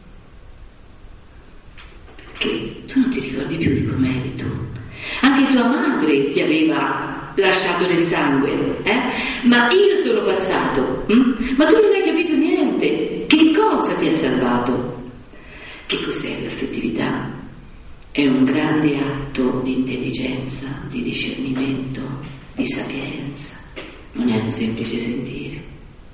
Che tu non ti ricordi più di com'eri tu. Anche tua madre ti aveva lasciato nel sangue, eh? Ma io sono passato, hm? Ma tu non hai capito niente. Che cosa ti ha salvato? Che cos'è l'affettività? È un grande atto di intelligenza, di discernimento, di sapienza. Non è un semplice sentire.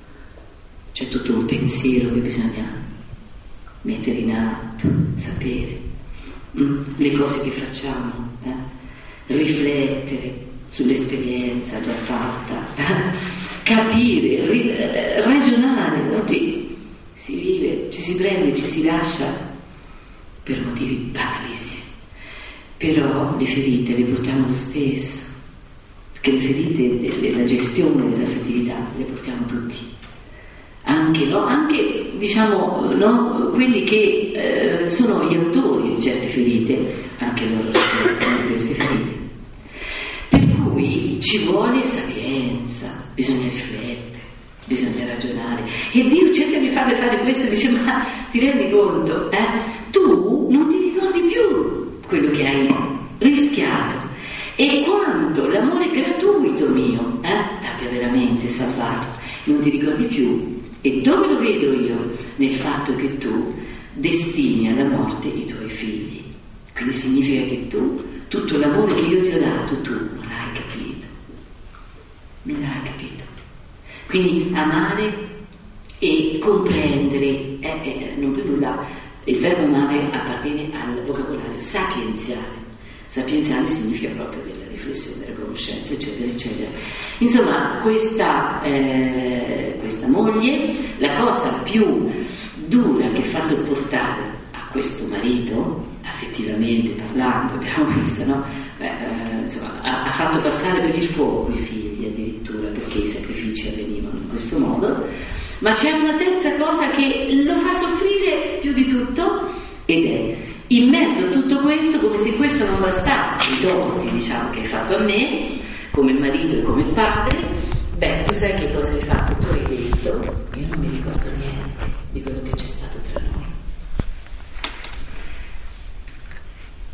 C'è tutto un pensiero che bisogna mettere in atto, sapere. Le cose che facciamo, eh? Riflettere sull'esperienza già fatta, capire, ri- ragionare, no? Ci, si vive, ci si prende, ci si lascia per motivi banalissimi, però le ferite le portiamo lo stesso, perché le ferite della gestione dell'affettività le portiamo tutti. Anche, no? Anche diciamo, no? Quelli che eh, sono gli autori di certe ferite, anche loro sono queste ferite. Per cui ci vuole sapienza, bisogna riflettere, bisogna ragionare. E Dio cerca di farle fare questo e dice, ma ti rendi conto? Eh? Tu non ti ricordi più quello che hai rischiato e quanto l'amore gratuito mio eh, abbia veramente salvato. Non ti ricordi più. E dove lo vedo io? Nel fatto che tu destini alla morte i tuoi figli. Quindi significa che tu, tutto l'amore che io ti ho dato, tu non l'hai capito. Non l'hai capito. Quindi amare e comprendere, eh, eh, non per nulla, il verbo amare appartiene al vocabolario sapienziale. Sapienziale significa proprio della riflessione, della conoscenza, eccetera, eccetera. Insomma, questa, eh, questa moglie, la cosa più dura che fa sopportare a questo marito, affettivamente parlando, abbiamo visto, no? Eh, insomma, ha, ha fatto passare per il fuoco i figli addirittura, perché i sacrifici avvenivano in questo modo, ma c'è una terza cosa che lo fa soffrire più di tutto, ed è in mezzo a tutto questo, come se questo non bastasse, i doti, diciamo, che hai fatto a me, come marito e come padre, beh, tu sai che cosa hai fatto? Tu hai detto, io non mi ricordo niente di quello che c'è stato tra noi.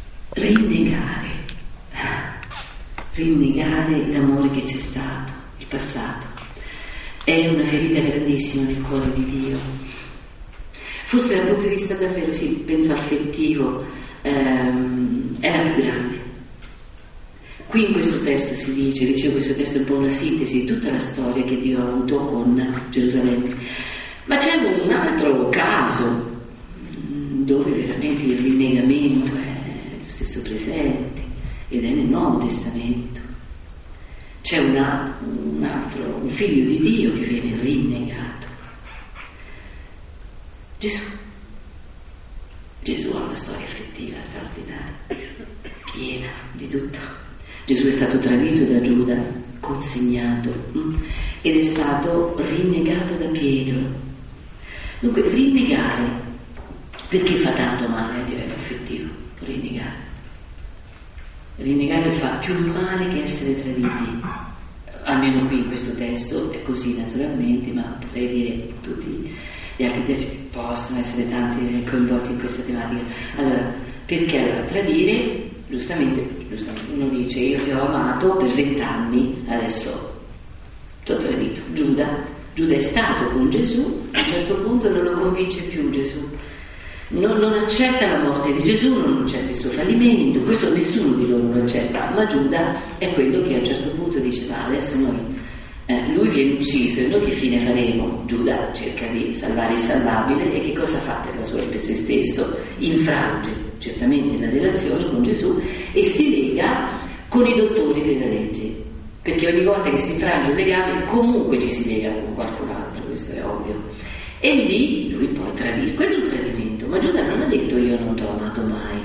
Rinnegare, rinnegare l'amore che c'è stato, il passato. È una ferita grandissima nel cuore di Dio. Forse dal punto di vista davvero, sì, penso affettivo, ehm, è la più grande. Qui in questo testo si dice, dicevo, questo testo è un po' una sintesi di tutta la storia che Dio ha avuto con Gerusalemme, ma c'è un altro caso dove veramente il rinnegamento è lo stesso presente ed è nel Nuovo Testamento. C'è una, un altro, un figlio di Dio che viene rinnegato. Gesù. Gesù ha una storia affettiva straordinaria, piena di tutto. Gesù è stato tradito da Giuda, consegnato, ed è stato rinnegato da Pietro. Dunque, rinnegare, perché fa tanto male a livello affettivo? Rinnegare. Rinnegare fa più male che essere traditi. Almeno qui in questo testo è così naturalmente, ma potrei dire tutti gli altri testi possono essere tanti coinvolti in questa tematica. Allora, perché allora tradire? Giustamente, giustamente uno dice io ti ho amato per vent'anni, adesso ti ho tradito. Giuda, Giuda è stato con Gesù, a un certo punto non lo convince più Gesù, non, non accetta la morte di Gesù, non accetta il suo fallimento, questo nessuno di loro lo accetta, ma Giuda è quello che a un certo punto dice ma adesso noi, eh, lui viene ucciso e noi che fine faremo? Giuda cerca di salvare il salvabile e che cosa fa per la sua per se stesso? Infrange certamente la relazione con Gesù e si lega con i dottori della legge, perché ogni volta che si infrange un legame comunque ci si lega con qualcun altro, questo è ovvio, e lì lui poi tradire, quello è un tradimento. Ma Giuda non ha detto io non ti ho amato mai,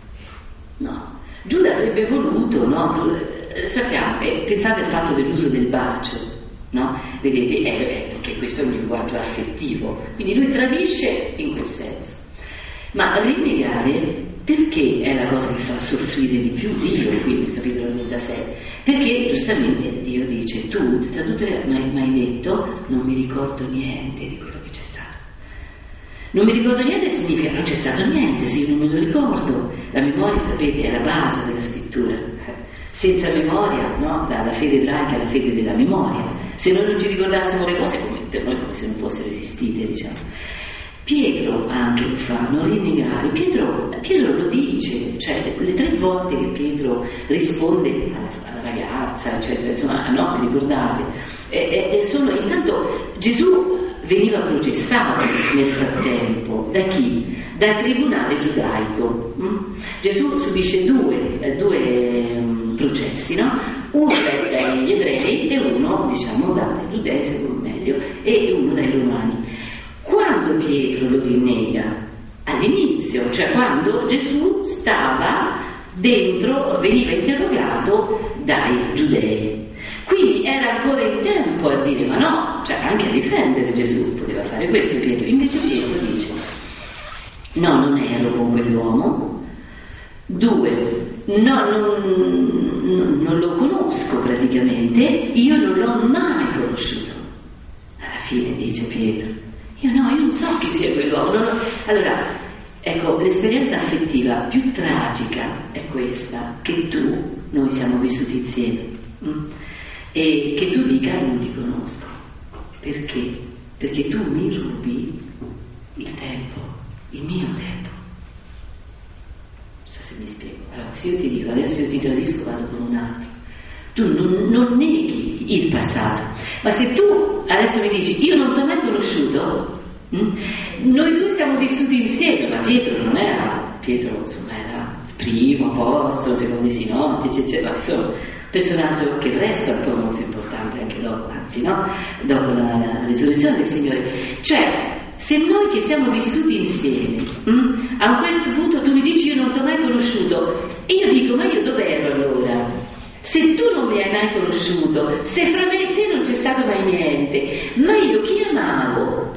no, Giuda avrebbe voluto, no? Sappiamo, eh, pensate al fatto dell'uso del bacio, no? Vedete, eh, perché questo è un linguaggio affettivo, quindi lui tradisce in quel senso. Ma rinnegare, perché è la cosa che fa soffrire di più Dio qui nel capitolo trentasei? Perché giustamente Dio dice tu, tu mi hai detto non mi ricordo niente di quello che c'è stato. Non mi ricordo niente significa non c'è stato niente, se io non me lo ricordo. La memoria, sapete, è la base della scrittura. Senza memoria, no? Dalla fede ebraica alla fede della memoria. Se noi non ci ricordassimo le cose come per noi come se non fossero esistite, diciamo. Pietro anche lo fa, non rinnegare. Pietro, Pietro lo dice, cioè le tre volte che Pietro risponde alla, alla ragazza, eccetera, insomma, no, ricordate, e, e sono intanto Gesù veniva processato nel frattempo da chi? Dal tribunale giudaico. Mm? Gesù subisce due, eh, due um, processi, no? Uno dagli ebrei e uno, diciamo, dai giudei, se non meglio, e uno dai romani. Quando Pietro lo rinnega? All'inizio, cioè quando Gesù stava dentro, veniva interrogato dai giudei. Quindi era ancora in tempo a dire, ma no, cioè anche a difendere Gesù, poteva fare questo Pietro. Invece Pietro dice, no, non ero con quell'uomo. Due, no, non, non lo conosco praticamente, io non l'ho mai conosciuto. Alla fine dice Pietro, io no, io non so chi sia quell'uomo. Non ho... Allora, ecco, l'esperienza affettiva più tragica è questa, che tu, noi siamo vissuti insieme, mh? E che tu dica non ti conosco. Perché? Perché tu mi rubi il tempo, il mio tempo. Non so se mi spiego. Allora, se io ti dico, adesso io ti tradisco, vado con un altro. Tu non, non neghi il passato, ma se tu adesso mi dici io non ti ho mai conosciuto, hm? Noi due siamo vissuti insieme, ma Pietro non era, Pietro insomma era primo apostolo, secondo i sinodi, eccetera, insomma, personaggio che resta un po' molto importante anche dopo, anzi no, dopo la, la risurrezione del Signore. Cioè, se noi che siamo vissuti insieme, hm? A questo punto tu mi dici io non ti ho mai conosciuto, e io dico ma io dov'ero allora? Se tu non mi hai mai conosciuto, se fra me e te non c'è stato mai niente, ma io chi amavo?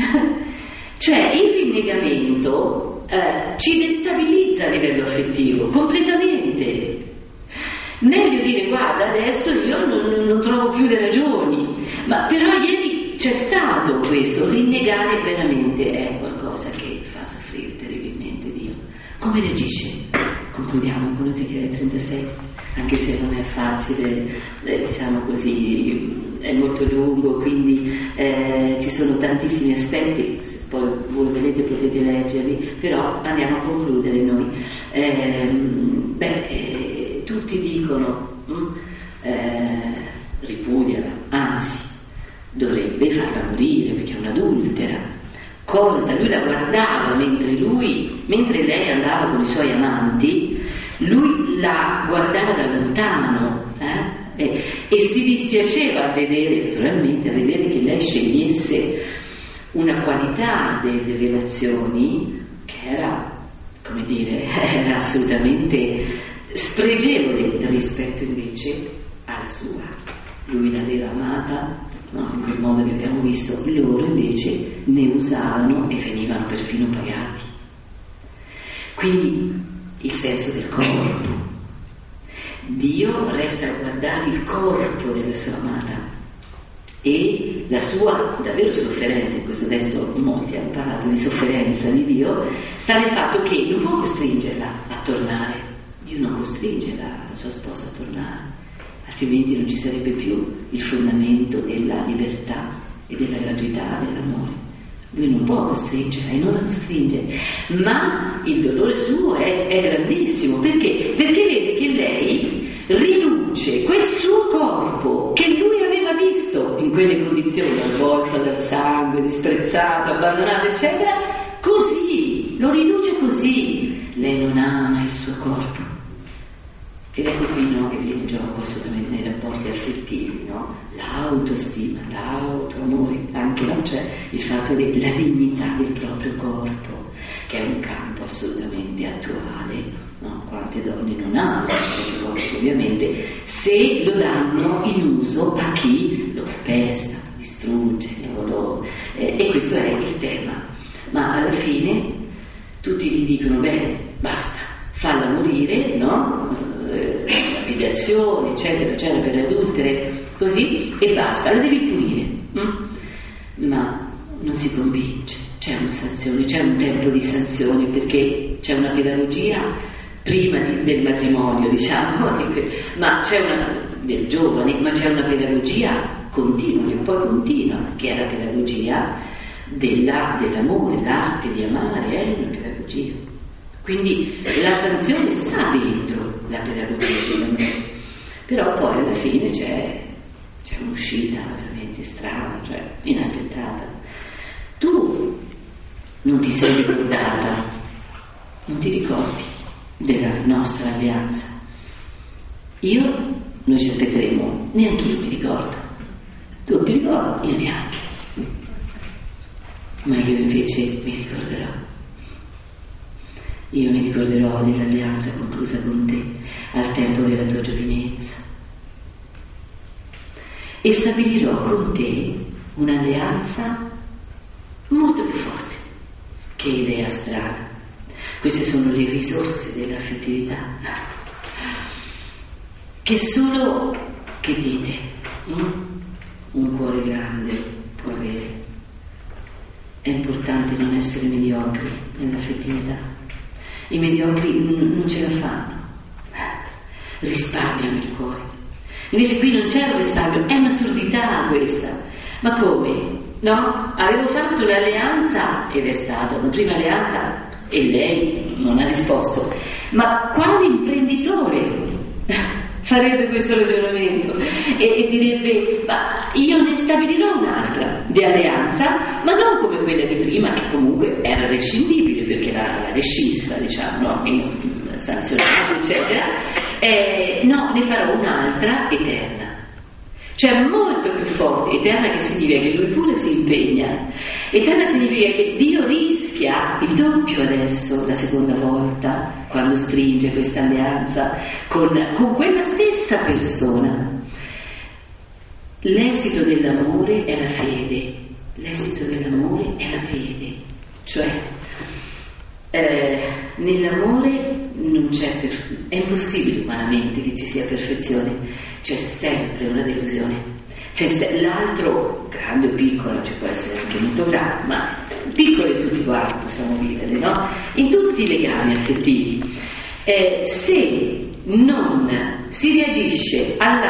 Cioè il rinnegamento eh, ci destabilizza a livello affettivo, completamente. Meglio dire guarda adesso io non, non trovo più le ragioni, ma però ieri c'è stato questo, rinnegare veramente è qualcosa che fa soffrire terribilmente Dio. Come reagisce? Concludiamo con Ezechiele trentasei. Anche se non è facile, eh, diciamo così, è molto lungo, quindi eh, ci sono tantissimi aspetti, se poi voi vedete potete leggerli, però andiamo a concludere noi. Eh, beh, eh, tutti dicono hm, eh, ripudiala, anzi dovrebbe farla morire perché è un'adultera, colta. Lui la guardava mentre lui, mentre lei andava con i suoi amanti, lui la guardava da lontano eh? e, e si dispiaceva a vedere, naturalmente, a vedere che lei scegliesse una qualità delle relazioni che era, come dire, era assolutamente spregevole rispetto invece alla sua. Lui l'aveva amata, no, in quel modo che abbiamo visto, loro invece ne usavano e venivano perfino pagati. Quindi il senso del corpo. Dio resta a guardare il corpo della sua amata e la sua davvero sofferenza. In questo testo molti hanno parlato di sofferenza di Dio, sta nel fatto che non può costringerla a tornare. Dio non costringe la, la sua sposa a tornare, altrimenti non ci sarebbe più il fondamento della libertà e della gratuità dell'amore. Lui non può costringere e non la costringe, ma il dolore suo è, è grandissimo. Perché? Perché vede che lei riduce quel suo corpo che lui aveva visto in quelle condizioni, avvolto dal sangue, disprezzato, abbandonato, eccetera, così, lo riduce così. Lei non ama il suo corpo. Ed ecco qui, no, che viene in gioco assolutamente nei rapporti affettivi, no? L'autostima, l'autoamore, anche, no? Cioè il fatto della dignità del proprio corpo, che è un campo assolutamente attuale, no? Quante donne non hanno il proprio corpo, ovviamente, se lo danno in uso a chi lo calpesta, distrugge, lo, lo, eh, e questo è il tema. Ma alla fine tutti gli dicono, bene, basta, falla morire, no? Lapidazione, eccetera, eccetera, per le adultere, così, e basta, la devi punire. Mm? Ma non si convince, c'è una sanzione, c'è un tempo di sanzione, perché c'è una pedagogia prima di, del matrimonio, diciamo, ma c'è una del giovane, ma c'è una pedagogia continua, che poi continua, che è la pedagogia della, dell'amore, l'arte di amare, è una pedagogia. Quindi la sanzione sta dentro la pedagogia dell'amore, però poi alla fine c'è, c'è un'uscita veramente strana, cioè inaspettata. Tu non ti sei ricordata, non ti ricordi della nostra alleanza. Io, noi ci aspetteremo, neanche io mi ricordo. Tu ti ricordi? Io neanche. Ma io invece mi ricorderò. Io mi ricorderò dell'alleanza conclusa con te al tempo della tua giovinezza e stabilirò con te un'alleanza molto più forte che idea strana. Queste sono le risorse dell'affettività che solo, che dite, un cuore grande può avere. È importante non essere mediocri nell'affettività. I mediocri non ce la fanno, risparmiano il cuore. Invece qui non c'è un risparmio, è un'assurdità questa. Ma come? No? Avevo fatto un'alleanza ed è stata una prima alleanza e lei non ha risposto. Ma quale imprenditore farebbe questo ragionamento e, e direbbe, ma io ne stabilirò un'altra di alleanza, ma non come quella di prima, che comunque era rescindibile perché la, la rescissa, diciamo, no? Sanzionata, eccetera. Eh, no, ne farò un'altra eterna, cioè molto più forte. Eterna che significa che lui pure si impegna. Eterna significa che Dio rischia il doppio adesso, la seconda volta, quando stringe questa alleanza con, con quella stessa persona. L'esito dell'amore è la fede, l'esito dell'amore è la fede, cioè eh, nell'amore non c'è perf- è impossibile umanamente che ci sia perfezione, c'è sempre una delusione. C'è se- l'altro, grande o piccolo, ci può essere anche molto grande, ma piccole tutti quanti possiamo vivere, no? In tutti i legami affettivi. Eh, se non si reagisce alla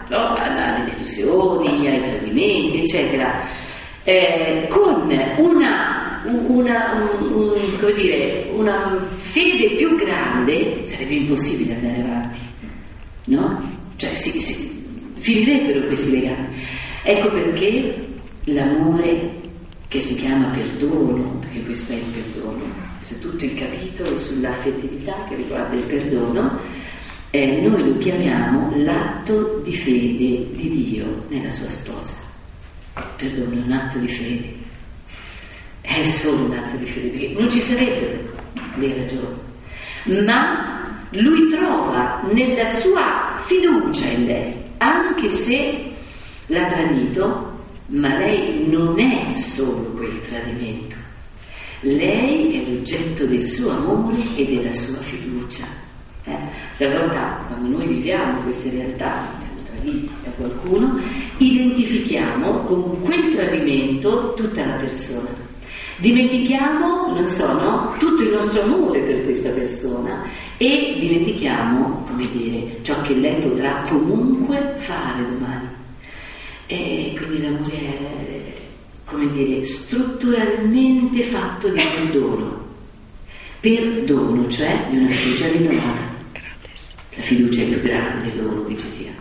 no? alle delusioni, ai tradimenti, eccetera, eh, con una, una, un, un, come dire, una fede più grande sarebbe impossibile andare avanti, no? Cioè si, si, finirebbero questi legami. Ecco perché l'amore, che si chiama perdono, perché questo è il perdono, c'è tutto il capitolo sull'affettività che riguarda il perdono, eh, noi lo chiamiamo l'atto di fede di Dio nella sua sposa. Il perdono è un atto di fede, è solo un atto di fede, perché non ci sarebbero le ragioni, ma lui trova nella sua fiducia in lei, anche se l'ha tradito, ma lei non è solo quel tradimento, lei è l'oggetto del suo amore e della sua fiducia. Eh? Talvolta quando noi viviamo queste realtà, siamo traditi da qualcuno, identifichiamo con quel tradimento tutta la persona, dimentichiamo, non so, no? tutto il nostro amore per questa persona e dimentichiamo, come dire, ciò che lei potrà comunque fare domani. E quindi l'amore è, come dire, strutturalmente fatto di perdono, perdono, cioè di una fiducia rinnovata. La fiducia è il più grande dono che ci sia.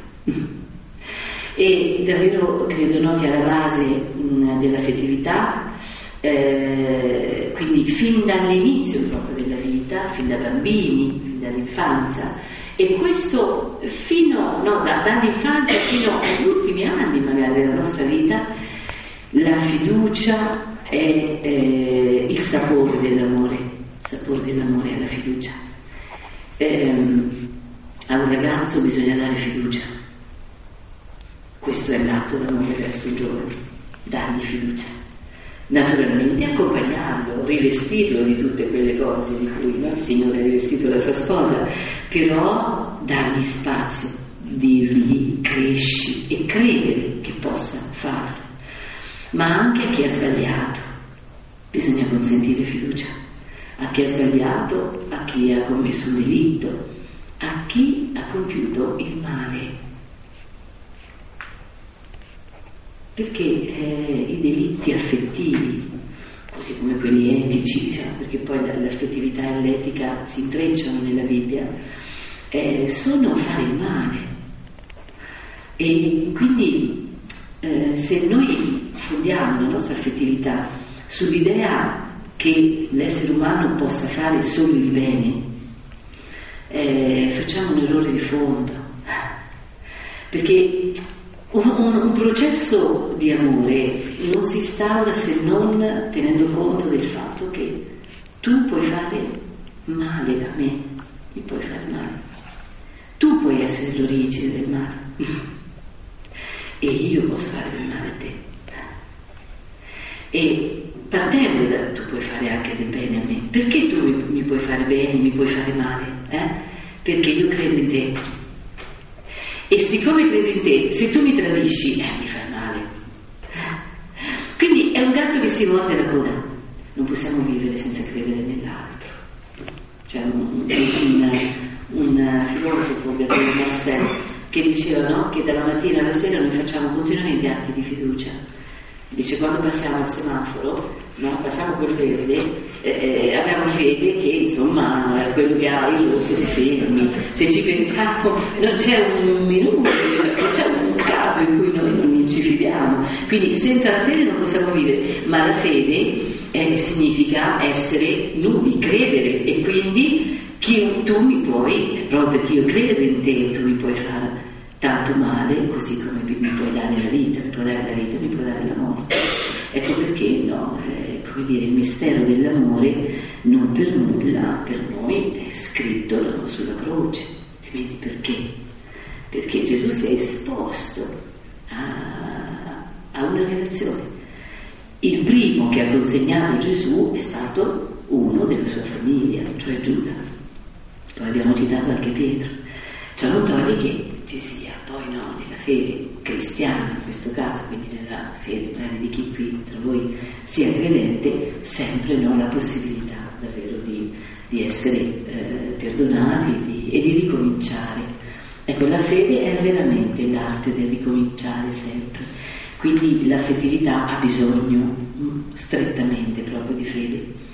E davvero credo, no, che alla base mh, dell'affettività, eh, quindi fin dall'inizio proprio della vita, fin da bambini, fin dall'infanzia, e questo fino, no, da, dall'infanzia fino agli ultimi anni magari della nostra vita, la fiducia è eh, il sapore dell'amore, il sapore dell'amore è la fiducia. Eh, a un ragazzo bisogna dare fiducia, questo è l'atto d'amore verso il giovane, dargli fiducia. Naturalmente accompagnarlo, rivestirlo di tutte quelle cose di cui, no, il Signore ha rivestito la sua sposa, però dargli spazio, dirgli cresci e credere che possa farlo. Ma anche a chi ha sbagliato bisogna consentire fiducia, a chi ha sbagliato, a chi ha commesso un delitto, a chi ha compiuto il male. Perché eh, i delitti affettivi, così come quelli etici, diciamo, perché poi l'affettività e l'etica si intrecciano nella Bibbia, eh, sono fare il male. E quindi eh, se noi fondiamo la nostra affettività sull'idea che l'essere umano possa fare solo il bene, eh, facciamo un errore di fondo, perché Un, un, un processo di amore non si instaura se non tenendo conto del fatto che tu puoi fare male a me, mi puoi fare male, tu puoi essere l'origine del male e io posso fare del male a te, e partendo da tu puoi fare anche del bene a me. Perché tu mi, mi puoi fare bene, mi puoi fare male? Eh? Perché io credo in te. E siccome credo in te, se tu mi tradisci, eh, mi fai male. Quindi è un gatto che si morde la coda. Non possiamo vivere senza credere nell'altro. C'è un, un, un filosofo, Gabriele Marcel, che diceva, no, che dalla mattina alla sera noi facciamo continuamente atti di fiducia. Dice, quando passiamo al semaforo, no, passiamo col verde, eh, abbiamo fede che insomma quello che ha il rosso si fermi. Se ci pensiamo non c'è un minuto, non c'è un caso in cui noi non ci fidiamo. Quindi senza la fede non possiamo vivere, ma la fede eh, significa essere nudi, credere, e quindi chi, tu mi puoi, proprio perché io credo in te, tu mi puoi fare tanto male, così come mi puoi dare la vita, mi puoi dare la vita, mi puoi dare l'amore. Ecco perché, no, eh, come dire, il mistero dell'amore non per nulla per noi è scritto, no, sulla croce. Quindi perché? Perché Gesù si è esposto a, a una relazione. Il primo che ha consegnato Gesù è stato uno della sua famiglia, cioè Giuda. Poi abbiamo citato anche Pietro. Ciò non toglie che ci sia poi, no, nella fede cristiana in questo caso, quindi nella fede magari di chi qui tra voi sia credente, sempre, no, la possibilità davvero di, di essere eh, perdonati di, e di ricominciare Ecco, la fede è veramente l'arte del ricominciare sempre, quindi l'affettività ha bisogno mh, strettamente proprio di fede.